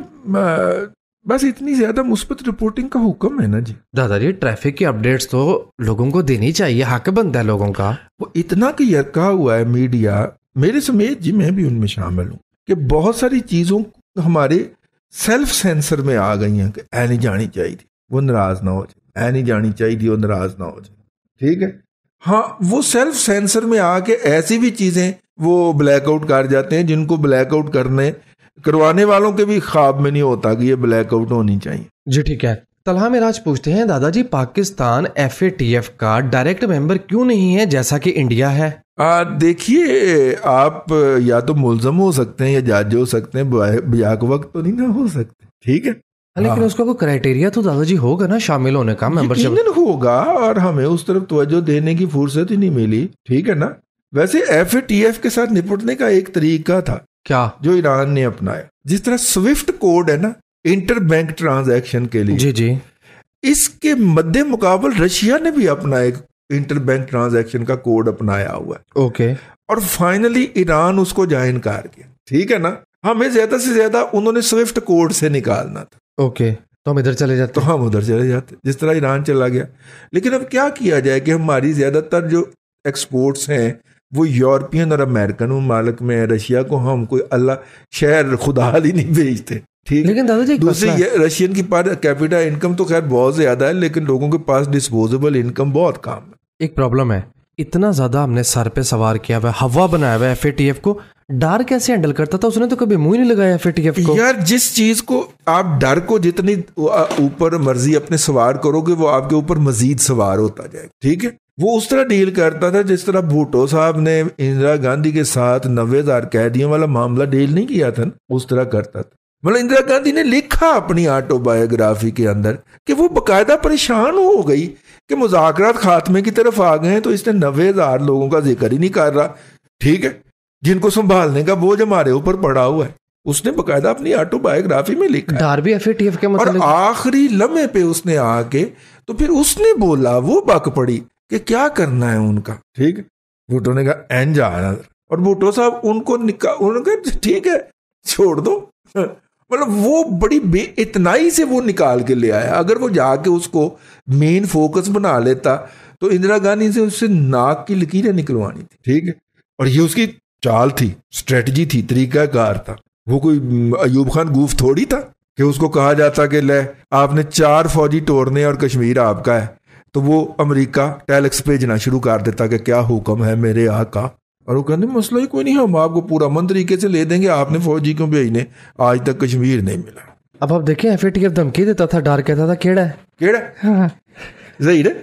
बस इतनी ज्यादा मुस्बत रिपोर्टिंग का हुक्म है ना जी। दादाजी ट्रैफिक की अपडेट्स तो लोगों को देनी चाहिए, हक बनता है लोगों का। वो इतना कि यरका हुआ है मीडिया, मेरे समेत जी, मैं भी उनमें शामिल हूँ, कि बहुत सारी चीजों हमारे सेल्फ सेंसर में आ गई हैं कि ऐ नहीं जानी चाहिए थी, वो नाराज ना हो जाए, ऐ नहीं जानी चाहिए थी, वो नाराज ना हो जाए। ठीक है, हाँ, वो सेल्फ सेंसर में आके ऐसी भी चीजें वो ब्लैकआउट कर जाते हैं जिनको ब्लैकआउट करवाने वालों के भी ख्वाब में नहीं होता कि ये ब्लैकआउट होनी चाहिए। जी ठीक है। तलहा मिराज पूछते हैं, दादाजी पाकिस्तान FATF का डायरेक्ट मेंबर क्यों नहीं है जैसा कि इंडिया है? देखिए, आप या तो मुलजम हो सकते हैं या जज हो सकते हैं, बियाक वक्त तो नहीं ना हो सकते। ठीक है, लेकिन उसका कोई क्राइटेरिया तो दादाजी होगा ना शामिल होने का, मेंबरशिप यकीनन होगा, और हमें उस तरफ तवज्जो देने की फुर्सत ही नहीं मिली। ठीक है ना। वैसे FATF के साथ निपटने का एक तरीका था, क्या, जो ईरान ने अपनाया, जिस तरह स्विफ्ट कोड है ना इंटर बैंक ट्रांजैक्शन के लिए, जी जी, इसके मद्दे मुकाबल रशिया ने भी अपना एक इंटर बैंक ट्रांजैक्शन का कोड अपनाया हुआ है। ओके। और फाइनली ईरान उसको ज्वाइन कर गया। ठीक है ना। हमें ज्यादा से ज्यादा उन्होंने स्विफ्ट कोड से निकालना था। ओके, तो हम इधर चले जाते, तो हम उधर चले जाते, जिस तरह ईरान चला गया। लेकिन अब क्या किया जाए कि हमारी ज्यादातर जो एक्सपोर्ट्स हैं वो यूरोपियन और अमेरिकन ममालिक में है। रशिया को हम कोई अल्लाह शहर खुदाल ही नहीं भेजते। ठीक, लेकिन दादाजी दूसरी रशियन की पर कैपिटा इनकम तो खैर बहुत ज्यादा है, लेकिन लोगों के पास डिस्पोजेबल इनकम बहुत कम है। एक प्रॉब्लम है, इतना ज्यादा हमने सर पे सवार किया हुआ, हवा बनाया हुआ FATF को, डर कैसे हैंडल करता था? उसने तो कभी मुंह ही नहीं लगाया FATF को। यार, जिस चीज को आप डर को जितनी ऊपर मर्जी अपने सवार करोगे वो आपके ऊपर मजीद सवार होता जाएगा। ठीक है, वो उस तरह डील करता था जिस तरह भुट्टो साहब ने इंदिरा गांधी के साथ 90,000 कैदियों वाला मामला डील नहीं किया था, उस तरह करता था। मतलब इंदिरा गांधी ने लिखा अपनी ऑटोबायोग्राफी के अंदर कि वो बकायदा परेशान हो गई कि मुज़ाकरात खात्मे की तरफ आ गए हैं, तो इसने 90,000 लोगों का जिक्र ही नहीं कर रहा। ठीक है, जिनको संभालने का बोझ हमारे ऊपर पड़ा हुआ है। उसने बकायदा अपनी ऑटोबायोग्राफी में लिखा, डर भी FATF के मतलब, और आखिरी लम्हे पे उसने आके तो फिर उसने बोला, वो बक पड़ी कि क्या करना है उनका। ठीक है, भुट्टो ने कहा एन जा, और भुट्टो साहब उन्होंने ठीक है छोड़ दो। मतलब वो बड़ी बेइतनाई से वो निकाल के ले आया। अगर वो जाके उसको मेन फोकस बना लेता तो इंदिरा गांधी से उससे नाक की लकीरें निकलवानी थी। ठीक है, और ये उसकी चाल थी, स्ट्रेटजी थी, तरीकाकार था। वो कोई अयूब खान गूफ थोड़ी था कि उसको कहा जाता कि ले आपने 4 फौजी तोड़ने और कश्मीर आपका है, तो वो अमेरिका टेलेक्स भेजना शुरू कर देता कि क्या हुक्म है मेरे आका। और वो कहते मसला ही कोई नहीं, हम आपको पूरा अमन तरीके से ले देंगे, आपने फौजी क्यों भेजने, आज तक कश्मीर नहीं मिला। अब आप देखें FATF धमकी देता था, डर कहता था केड़ा है केड़ा सही रे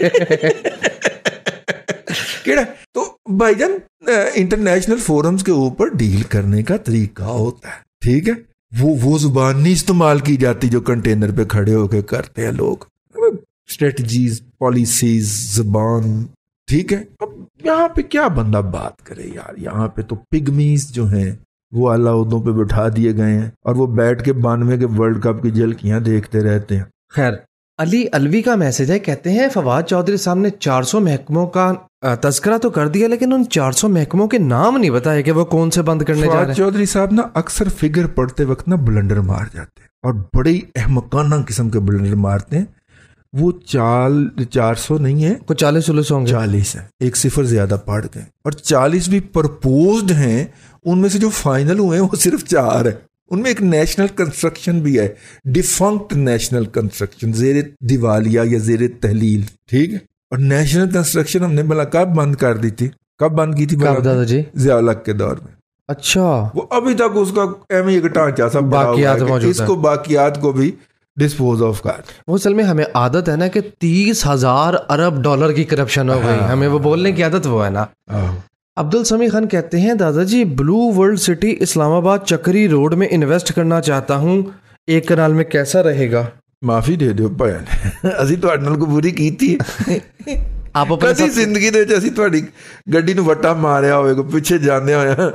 केड़ा। तो भाईजान इंटरनेशनल फोरम्स के ऊपर डील करने का तरीका होता है। ठीक है, वो जुबान नहीं इस्तेमाल की जाती जो कंटेनर पे खड़े होकर करते हैं लोग, स्ट्रेटजीज, पॉलिसीज, जुबान। ठीक है, अब यहाँ पे क्या बंदा बात करे यार, यहाँ पे तो पिग्मीज जो हैं वो अलाउद्दों पे बैठा दिए गए हैं और वो बैठ के 92 के वर्ल्ड कप की झलकियां देखते रहते हैं। खैर, अली अलवी का मैसेज है, कहते हैं फवाद चौधरी साहब ने 400 महकमों का तस्करा तो कर दिया, लेकिन उन 400 महकमों के नाम नहीं बताए कि वो कौन से बंद करने जा रहे हैं। चौधरी साहब ना अक्सर फिगर पढ़ते वक्त ना ब्लंडर मार जाते हैं और बड़ी अहमकाना किस्म के ब्लंडर मारते हैं। वो 400 नहीं है, कुछ 40 होंगे, 40 है, एक सिफर ज्यादा पढ़ गए, और 40 भी प्रपोज्ड हैं। उनमें से जो फाइनल हुए हैं वो सिर्फ 4 है। उनमें एक नेशनल कंस्ट्रक्शन भी है, डिफंक्ट नेशनल कंस्ट्रक्शन, जेर दिवालिया या जेर तहलील। ठीक है, और नेशनल कंस्ट्रक्शन हमने भला कब बंद कर दी थी, कब बंद की थी दादाजी? ज़िया-उल-हक के दौर में। अच्छा, वो अभी तक उसका एम एक ढांचा सा बाकियात मौजूद है, इसको बाकियात को भी डिस्पोज ऑफ कर। वो असल में हमें आदत है ना कि 30,000 अरब डॉलर की करप्शन हो गई, हमें वो बोलने की आदत वो है ना। अब्दुल समी खान कहते हैं, दादाजी ब्लू वर्ल्ड सिटी इस्लामाबाद चक्री रोड में इन्वेस्ट करना चाहता हूँ, एक कनाल में कैसा रहेगा? माफी दे दो भैन, ਅਸੀਂ ਤੁਹਾਡੇ ਨਾਲ ਕਬੂਰੀ ਕੀਤੀ आप अपने कभी जिंदगी ਦੇ ਵਿੱਚ ਅਸੀਂ ਤੁਹਾਡੀ ਗੱਡੀ ਨੂੰ ਵੱਟਾ ਮਾਰਿਆ ਹੋਵੇਗਾ ਪਿੱਛੇ ਜਾਂਦੇ ਹੋਇਆ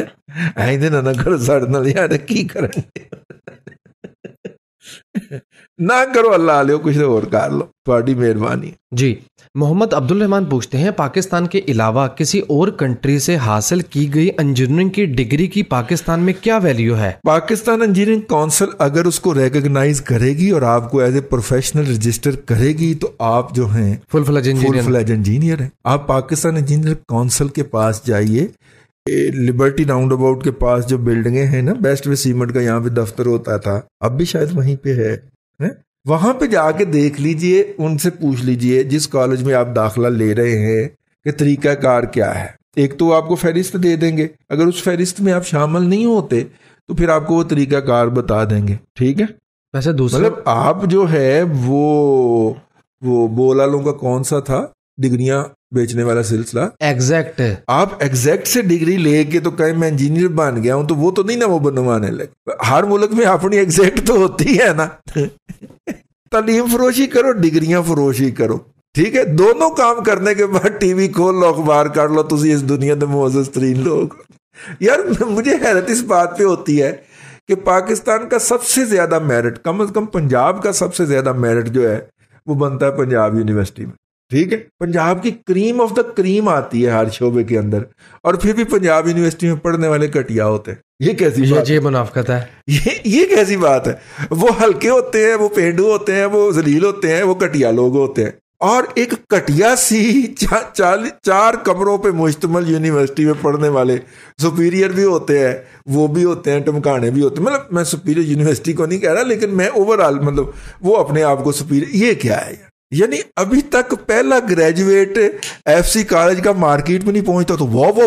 ਐਂ ਦੇ ਨਾ ਕਰੋ ਸਾਡੇ ਨਾਲ ਯਾਰ, ਕੀ ਕਰਨ ना करो अल्लाह लियो कुछ और कर लो, थोड़ी मेहरबानी जी। मोहम्मद अब्दुल रहमान पूछते हैं, पाकिस्तान के अलावा किसी और कंट्री से हासिल की गई इंजीनियरिंग की डिग्री की पाकिस्तान में क्या वैल्यू है? पाकिस्तान इंजीनियरिंग काउंसिल अगर उसको रिकॉग्नाइज करेगी और आपको एज ए प्रोफेशनल रजिस्टर करेगी तो आप जो हैं फुल फ्लेज इंजीनियर हैं। आप पाकिस्तान इंजीनियर काउंसिल के पास जाइए, लिबर्टी राउंड अबाउट के पास जो बिल्डिंगें हैं ना, बेस्ट वे सीमेंट का यहाँ पे दफ्तर होता था, अब भी शायद वहीं पे है? वहां पे जाके देख लीजिए, उनसे पूछ लीजिए जिस कॉलेज में आप दाखिला ले रहे हैं कि तरीकाकार क्या है। एक तो आपको फहरिस्त दे देंगे, अगर उस फहरिस्त में आप शामिल नहीं होते तो फिर आपको वो तरीकाकार बता देंगे, ठीक है। वैसे दूसरा मतलब आप जो है वो बोलालों का कौन सा था डिग्रियां बेचने वाला सिलसिला, एग्जैक्ट, आप एग्जैक्ट से डिग्री लेके तो कहीं मैं इंजीनियर बन गया हूं, तो वो तो नहीं ना वो बनवाने लगे। हर मुल्क में अपनी एग्जैक्ट तो होती है ना। तालीम फरोशी करो, डिग्रियां फरोशी करो, ठीक है। दोनों काम करने के बाद टीवी खोल लो, अखबार कर लो, तुम इस दुनिया में मोअज़्ज़ज़ तरीन लोग। यार मुझे हैरत इस बात पे होती है कि पाकिस्तान का सबसे ज्यादा मेरिट, कम से कम पंजाब का सबसे ज्यादा मेरिट जो है वो बनता है पंजाब यूनिवर्सिटी में, ठीक है। पंजाब की क्रीम ऑफ द क्रीम आती है हर शोबे के अंदर, और फिर भी पंजाब यूनिवर्सिटी में पढ़ने वाले घटिया होते हैं। ये कैसी बात ये मुनाफिकत है? ये कैसी बात है? वो हल्के होते हैं, वो पेंडू होते हैं, वो जलील होते हैं, वो घटिया लोग होते हैं। और एक घटिया सी 4 कमरों पे मुश्तमिल यूनिवर्सिटी में पढ़ने वाले सुपीरियर भी होते हैं, वो भी होते हैं, टमकाने भी होते हैं। मतलब मैं सुपीरियर यूनिवर्सिटी को नहीं कह रहा, लेकिन मैं ओवरऑल मतलब वो अपने आप को सुपीरियर, ये क्या है? यानी अभी तक पहला ग्रेजुएट एफसी कॉलेज का मार्केट में नहीं पहुंचता तो वो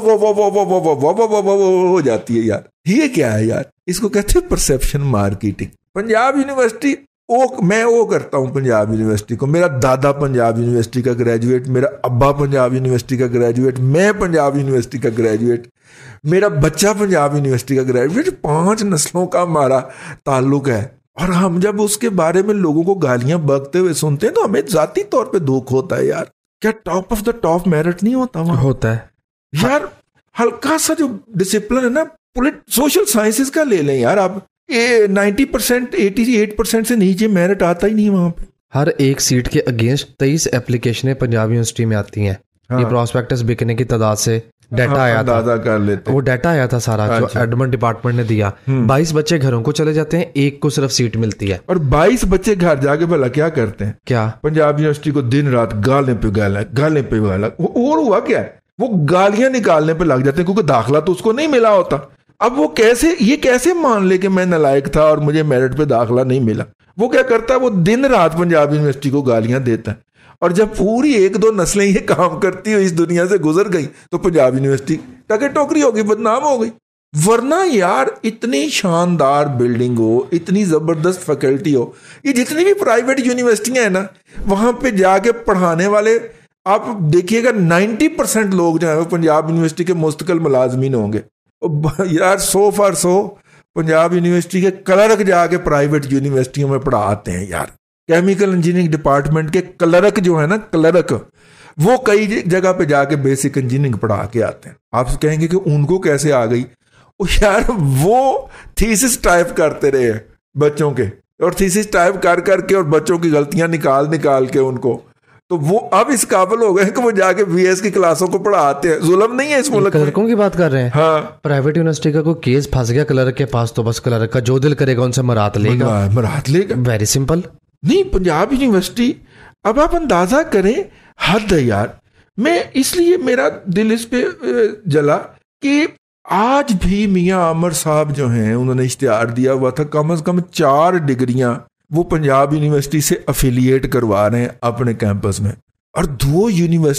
हो जाती है यार। ये क्या है यार? इसको कहते हैं परसेप्शन मार्केटिंग। पंजाब यूनिवर्सिटी मैं करता हूं पंजाब यूनिवर्सिटी को, मेरा दादा पंजाब यूनिवर्सिटी का ग्रेजुएट, मेरा अब्बा पंजाब यूनिवर्सिटी का ग्रेजुएट, मैं पंजाब यूनिवर्सिटी का ग्रेजुएट, मेरा बच्चा पंजाब यूनिवर्सिटी का ग्रेजुएट, 5 नस्लों का हमारा ताल्लुक है। और हम जब उसके बारे में लोगों को गालियां बकते हुए सुनते हैं तो हमें जाती तौर पे दुख होता है यार। क्या top of the top merit नहीं होता वहां? होता है यार। हल्का सा जो डिसिप्लिन है ना, सोशल साइंसेस का ले लें यार आप, 90% 88% से नीचे मेरिट आता ही नहीं वहां पे। हर एक सीट के अगेंस्ट 23 एप्लीकेशनें पंजाब यूनिवर्सिटी में आती हैं। ये प्रोस्पेक्टस बिकने की तादाद से डाटा आया था, कर लेते। वो डाटा आया था सारा, जो एडमिन डिपार्टमेंट ने दिया। 22 बच्चे घरों को चले जाते हैं, एक को सिर्फ सीट मिलती है। और 22 बच्चे घर जाके भला क्या करते हैं? क्या पंजाब यूनिवर्सिटी को दिन रात गालें पे गाला। और हुआ क्या है, वो गालियां निकालने पे लग जाते हैं, क्योंकि दाखिला तो उसको नहीं मिला होता। अब वो कैसे मान ले कि मैं नालायक था और मुझे मेरिट पे दाखिला नहीं मिला? वो क्या करता है, वो दिन रात पंजाब यूनिवर्सिटी को गालियां देता है। और जब पूरी 1-2 नस्लें ये काम करती हुई इस दुनिया से गुजर गई तो पंजाब यूनिवर्सिटी टके टोकरी होगी, बदनाम हो गई। वरना यार इतनी शानदार बिल्डिंग हो, इतनी जबरदस्त फैकल्टी हो, ये जितनी भी प्राइवेट यूनिवर्सिटियां हैं ना, वहां पे जाके पढ़ाने वाले आप देखिएगा 90% लोग जो है वो पंजाब यूनिवर्सिटी के मुस्तकिल मुलाजमीन होंगे यार। 100% पंजाब यूनिवर्सिटी के क्लर्क जाके प्राइवेट यूनिवर्सिटियों में पढ़ाते हैं यार। केमिकल इंजीनियरिंग डिपार्टमेंट के क्लर्क जो है ना, क्लर्क, वो कई जगह पे जाके बेसिक इंजीनियरिंग पढ़ा के आते हैं। आप कहेंगे कि उनको कैसे आ गई? यार वो थीसिस टाइप करते रहे बच्चों के, और थीसिस टाइप कर करके और बच्चों की गलतियां निकाल के उनको, तो वो अब इस काबिल हो गए कि वो जाके बीएस की क्लासों को पढ़ाते हैं। जुल्म नहीं है इस मुल्क में? क्लर्कों की बात कर रहे हैं। हाँ, प्राइवेट यूनिवर्सिटी का कोई केस फंस गया क्लर्क के पास तो बस क्लर्क का जो दिल करेगा उनसे मरात लेगा। Very simple. नहीं, पंजाब यूनिवर्सिटी, अब आप अंदाजा करें, हद है यार। मैं इसलिए मेरा दिल इस पे जला कि आज भी मियां आमर साहब जो हैं उन्होंने इश्तिहार दिया हुआ था, कम से कम 4 डिग्रियां वो पंजाब यूनिवर्सिटी से अफिलिएट करवा रहे हैं अपने कैंपस में। और 3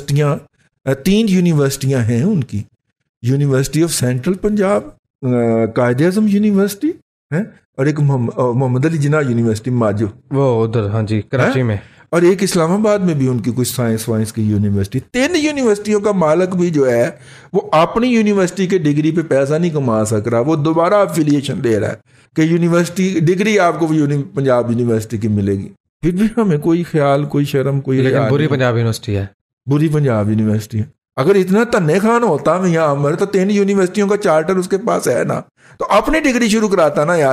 यूनिवर्सिटियां हैं उनकी, यूनिवर्सिटी ऑफ सेंट्रल पंजाब, कायदे आज़म यूनिवर्सिटी है, और एक मोहम्मद अली जिन्ना यूनिवर्सिटी माजो, वो उधर, हाँ जी, कराची में, और एक इस्लामाबाद में भी उनकी कुछ साइंस वाइंस की यूनिवर्सिटी। 3 यूनिवर्सिटियों का मालिक भी जो है वो अपनी यूनिवर्सिटी के डिग्री पे पैसा नहीं कमा सक रहा, वो दोबारा एफिलिएशन ले रहा है कि यूनिवर्सिटी डिग्री आपको पंजाब यूनिवर्सिटी की मिलेगी। फिर भी हमें कोई ख्याल, कोई शर्म, कोई बुरी पंजाब यूनिवर्सिटी है, बुरी पंजाब यूनिवर्सिटी है। अगर इतना तन्ने खान होता मियां अमर तो 3 यूनिवर्सिटियों का चार्टर उसके पास है ना, तो अपनी डिग्री शुरू कराता ना यार।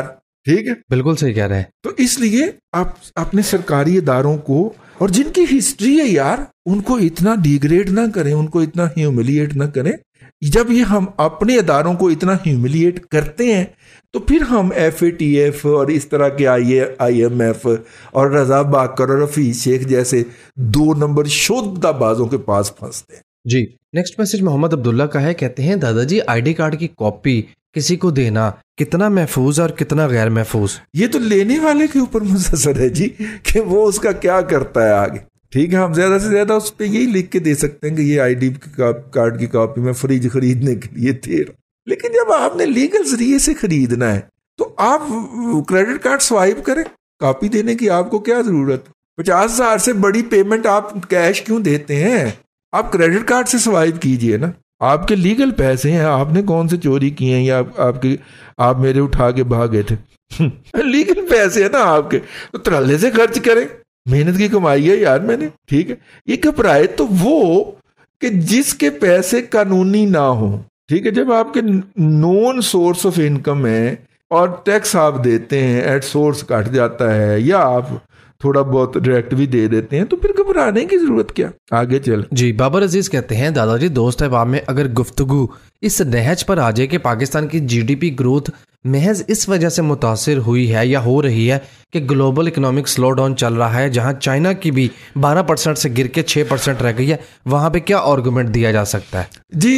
ठीक है, बिल्कुल सही कह रहे हैं। तो इसलिए आप अपने सरकारी इदारों को, और जिनकी हिस्ट्री है यार, उनको इतना डिग्रेड ना करें, उनको इतना ह्यूमिलिएट ना करें। जब ये हम अपने इदारों को इतना ह्यूमिलिएट करते हैं तो फिर हम FATF और इस तरह के IMF और रजा बाकर और हफीज शेख जैसे 2 नंबर शोधबाजों के पास फंसते हैं। जी, नेक्स्ट मैसेज मोहम्मद अब्दुल्ला का है। कहते हैं दादाजी ID कार्ड की कॉपी किसी को देना कितना महफूज और कितना गैर महफूज? ये तो लेने वाले के ऊपर मुसलसल है जी कि वो उसका क्या करता है आगे। ठीक है, हम ज्यादा से ज्यादा उस पर यही लिख के दे सकते हैं कि ये ID कार्ड की कॉपी में फ्रिज खरीदने के लिए दे रहा। लेकिन जब आपने लीगल जरिए से खरीदना है तो आप क्रेडिट कार्ड स्वाइप करें, कॉपी देने की आपको क्या जरूरत? 50,000 से बड़ी पेमेंट आप कैश क्यों देते हैं? आप क्रेडिट कार्ड से स्वाइप कीजिए ना, आपके लीगल पैसे हैं, आपने कौन से चोरी किए हैं या आप मेरे उठा के भागे थे लीगल पैसे हैं ना आपके, तो तरले से खर्च करें, मेहनत की कमाई है यार मैंने। ठीक है, ये घबराए तो वो कि जिसके पैसे कानूनी ना हो। ठीक है, जब आपके नॉन सोर्स ऑफ इनकम है और टैक्स आप देते हैं, एट सोर्स कट जाता है या आप थोड़ा बहुत डायरेक्ट भी दे देते हैं, तो फिर घबराने की जरूरत क्या? आगे चल। जी, बाबर अजीज कहते हैं दादाजी दोस्त अहबाब में अगर गुफ्तगू इस नहज पर आ जाए कि पाकिस्तान की GDP ग्रोथ महज इस वजह से मुतासिर हुई है या हो रही है कि ग्लोबल इकोनॉमिक स्लो डाउन चल रहा है, जहां चाइना की भी 12% से गिर के 6% रह गई है, वहां पे क्या आर्गुमेंट दिया जा सकता है? जी,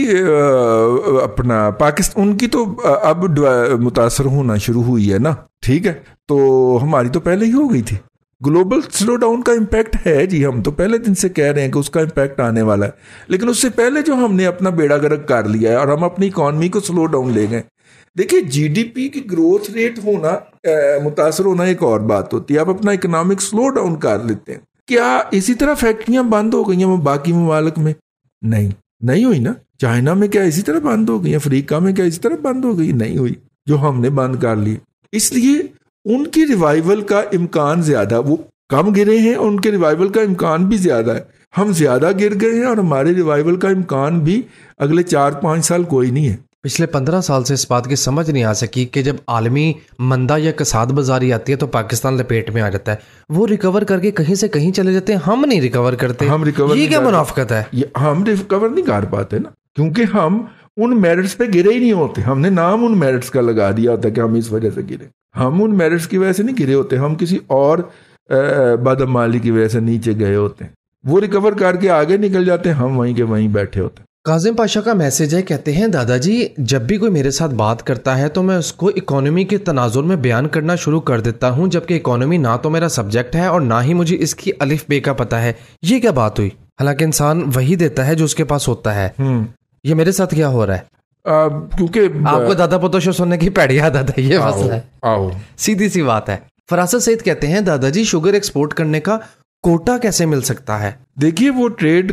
अपना पाकिस्तान उनकी तो अब मुतासर होना शुरू हुई है ना। ठीक है, तो हमारी तो पहले ही हो गई थी। ग्लोबल स्लो डाउन का इम्पैक्ट है जी, हम तो पहले दिन से कह रहे हैं कि उसका इम्पैक्ट आने वाला है, लेकिन उससे पहले जो हमने अपना बेड़ा गर्क कर लिया है और हम अपनी इकॉनमी को स्लो डाउन ले गए। देखिए, GDP की ग्रोथ रेट होना मुतासर होना एक और बात होती है, आप अपना इकोनॉमिक स्लो डाउन कर लेते हैं। क्या इसी तरह फैक्ट्रियां बंद हो गई हैं बाकी ममालिक में? नहीं हुई ना। चाइना में क्या इसी तरह बंद हो गई? अफ्रीका में क्या इसी तरह बंद हो गई? नहीं हुई, जो हमने बंद कर ली। इसलिए उनकी रिवाइवल का इम्कान ज्यादा, वो कम गिरे हैं और उनके रिवाइवल का इम्कान भी ज्यादा है। हम ज्यादा गिर गए हैं और हमारे रिवाइवल का इम्कान भी अगले 4-5 साल कोई नहीं है। पिछले 15 साल से इस बात की समझ नहीं आ सकी कि जब आलमी मंदा या कसाद बाजारी आती है तो पाकिस्तान लपेट में आ जाता है, वो रिकवर करके कहीं से कहीं चले जाते हैं, हम नहीं रिकवर करते। ये क्या मुनाफिकत है? हम रिकवर नहीं कर पाते ना, क्योंकि हम उन मेरिट्स पे गिरे ही नहीं होते। हमने नाम उन मेरिट्स का लगा दिया होता है कि हम इस वजह से गिरे। हम उन मेरिट्स की वजह से नहीं गिरे होते, हम किसी और बदअमाली की वजह से नीचे गए होते हैं। वो रिकवर करके आगे निकल जाते हैं, हम वहीं के वहीं बैठे होते हैं। काजिम पाशा का मैसेज है। कहते हैं दादाजी जब भी कोई मेरे साथ बात करता है तो मैं उसको इकोनॉमी के तनाजुर में बयान करना शुरू कर देता हूं, जबकि इकोनॉमी ना तो मेरा सब्जेक्ट है और ना ही मुझे इसकी अलिफ बे का पता है। ये क्या बात हुई? हालांकि इंसान वही देता है जो उसके पास होता है। ये मेरे साथ क्या हो रहा है? क्योंकि आपको दादा पोता शो सुनने की पैड़ी आदत है, ये मसला है। सीधी सी बात है। फरासत सईद कहते हैं दादाजी शुगर एक्सपोर्ट करने का कोटा कैसे मिल सकता है? देखिए, वो ट्रेड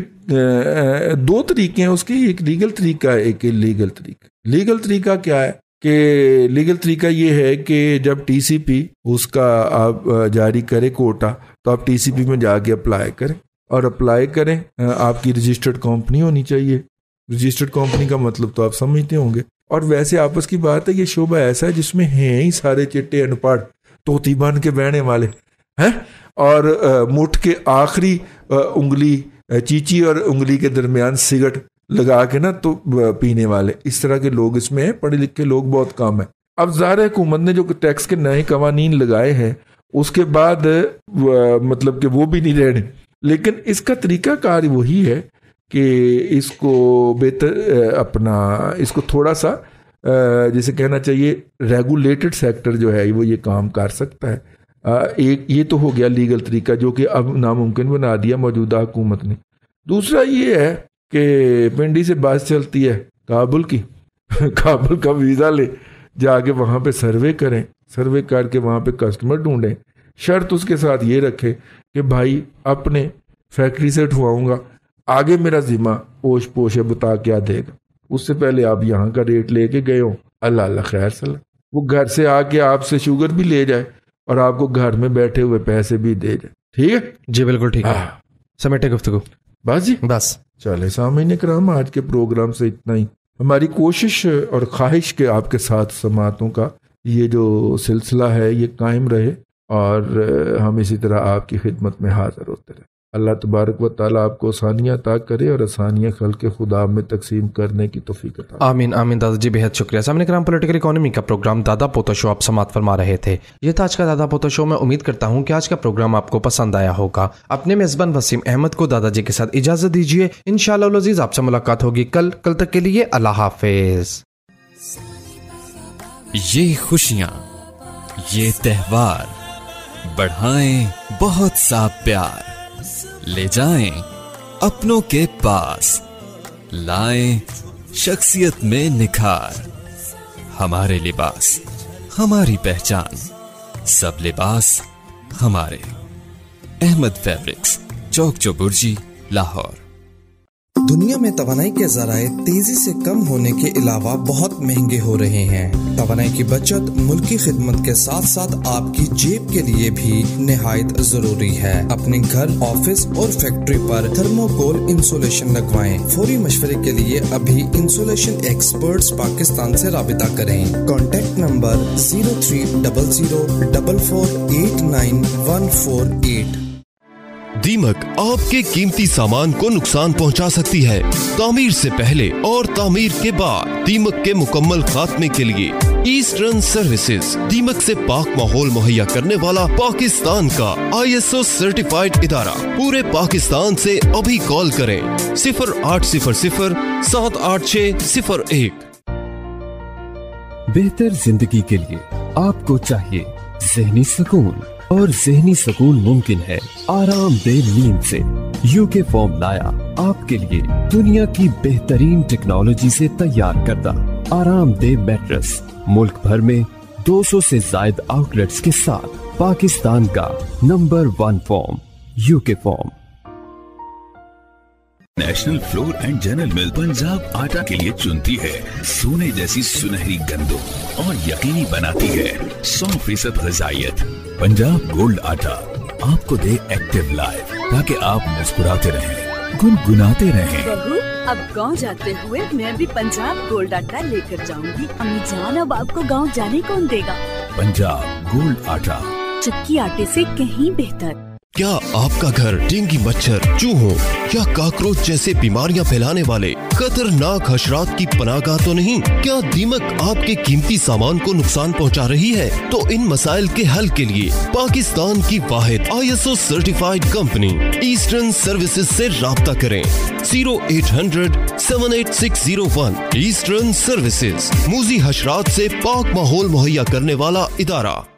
2 तरीके हैं उसके, एक लीगल तरीका है, एक इलीगल तरीका। लीगल तरीका क्या है कि लीगल तरीका ये है कि जब TCP उसका आप जारी करे कोटा, तो आप TCP में जाके अप्लाई करें, और अप्लाई करें आपकी रजिस्टर्ड कंपनी होनी चाहिए। रजिस्टर्ड कंपनी का मतलब तो आप समझते होंगे। और वैसे आपस की बात है, ये शोबा ऐसा है जिसमें हैं ही सारे चिट्टे अनपढ़ तोती बन के बहने वाले हैं, और मुठ के आखिरी उंगली चीची और उंगली के दरमियान सिगरेट लगा के ना तो पीने वाले, इस तरह के लोग इसमें हैं। पढ़े लिखे लोग बहुत कम है। अब ज़ाहिर है हुकूमत ने जो टैक्स के नए कवानीन लगाए हैं उसके बाद मतलब कि वो भी नहीं रहने, लेकिन इसका तरीका कार वही है कि इसको बेहतर अपना इसको थोड़ा सा जैसे कहना चाहिए रेगुलेटेड सेक्टर जो है वो ये काम कर सकता है। एक ये तो हो गया लीगल तरीका जो कि अब नामुमकिन बना दिया मौजूदा हुकूमत ने। दूसरा ये है कि पिंडी से बस चलती है काबुल की काबुल का वीज़ा ले जाके वहाँ पे सर्वे करें, सर्वे करके वहाँ पे कस्टमर ढूंढें। शर्त उसके साथ ये रखें कि भाई अपने फैक्ट्री से उठवाऊँगा, आगे मेरा जिम्मा पोश पोश है, बता क्या देगा। उससे पहले आप यहाँ का रेट लेके गए हो, अल्लाह अल्लाह खैर सलाह। वो घर से आके आपसे शुगर भी ले जाए और आपको घर में बैठे हुए पैसे भी दे जाए। ठीक है जी, बिल्कुल ठीक है। समेटे गुफ्तगू बस जी, बस चले सामीन कराम, आज के प्रोग्राम से इतना ही। हमारी कोशिश और ख्वाहिश के आपके साथ समातों का ये जो सिलसिला है ये कायम रहे और हम इसी तरह आपकी खिदमत में हाजिर होते रहे। अल्लाह तबारक व तआला आपको आसानियाँ अता करे और आसानियाँ खल्क़ खुदा में तकसीम करने की तौफीक अता। आमीन आमीन दादा जी, बेहद शुक्रिया। सामने कराम, पॉलिटिकल इकोनॉमी का प्रोग्राम दादा पोता शो आप समात फरमा रहे थे। ये था आज का दादा पोता शो। मैं उम्मीद करता हूँ कि आज का प्रोग्राम आपको पसंद आया होगा। अपने मेज़बान वसीम अहमद को दादाजी के साथ इजाजत दीजिए। इंशाअल्लाह अज़ीज़ आपसे मुलाकात होगी कल तक के लिए अल्लाह हाफिज। ये खुशियाँ, ये त्योहार बढ़ाएं बहुत सा प्यार, ले जाएं अपनों के पास, लाएं शख्सियत में निखार। हमारे लिबास हमारी पहचान, सब लिबास हमारे। अहमद फैब्रिक्स, चौक चौबुर्जी, लाहौर। दुनिया में तवानाई के ज़राए तेजी से कम होने के अलावा बहुत महंगे हो रहे हैं। तवानाई की बचत मुल्क की खिदमत के साथ साथ आपकी जेब के लिए भी निहायत जरूरी है। अपने घर, ऑफिस और फैक्ट्री पर थर्मोकोल इंसुलेशन लगवाएं। फौरी मशवरे के लिए अभी इंसुलेशन एक्सपर्ट्स पाकिस्तान से राबिता करें। Contact number 0300448948। दीमक आपके कीमती सामान को नुकसान पहुंचा सकती है। तामीर से पहले और तामीर के बाद दीमक के मुकम्मल खात्मे के लिए ईस्टर्न सर्विसेज, दीमक से पाक माहौल मुहैया करने वाला पाकिस्तान का ISO सर्टिफाइड इदारा। पूरे पाकिस्तान से अभी कॉल करें 0800-786-01। बेहतर जिंदगी के लिए आपको चाहिए ज़हनी सुकून, और ज़हनी सुकून मुमकिन है आरामदेह नींद से। यूके फॉर्म लाया आपके लिए दुनिया की बेहतरीन टेक्नोलॉजी से तैयार करदा आरामदेह मैट्रेस। मुल्क भर में 200 से ज्यादा आउटलेट्स के साथ पाकिस्तान का number 1 firm, UK firm. National flour and general mill Punjab आटा के लिए चुनती है सोने जैसी सुनहरी गंदों और यकीनी बनाती है 100% ग़िज़ाइयत। पंजाब गोल्ड आटा आपको दे एक्टिव लाइफ, ताकि आप मुस्कुराते रहें, गुनगुनाते रहें। बहू, अब गांव जाते हुए मैं भी पंजाब गोल्ड आटा लेकर जाऊंगी। अम्मी जान, अब आपको गांव जाने कौन देगा? पंजाब गोल्ड आटा, चक्की आटे से कहीं बेहतर। क्या आपका घर डेंगू मच्छर, चूहों या काकरोच जैसे बीमारियां फैलाने वाले खतरनाक हशरात की पनाहगाह तो नहीं? क्या दीमक आपके कीमती सामान को नुकसान पहुंचा रही है? तो इन मसाइल के हल के लिए पाकिस्तान की वाहिद ISO certified company eastern services से राब्ता करें। 0800-78601। ईस्टर्न सर्विसेज, मूजी हशरात से पाक माहौल मुहैया करने वाला इदारा।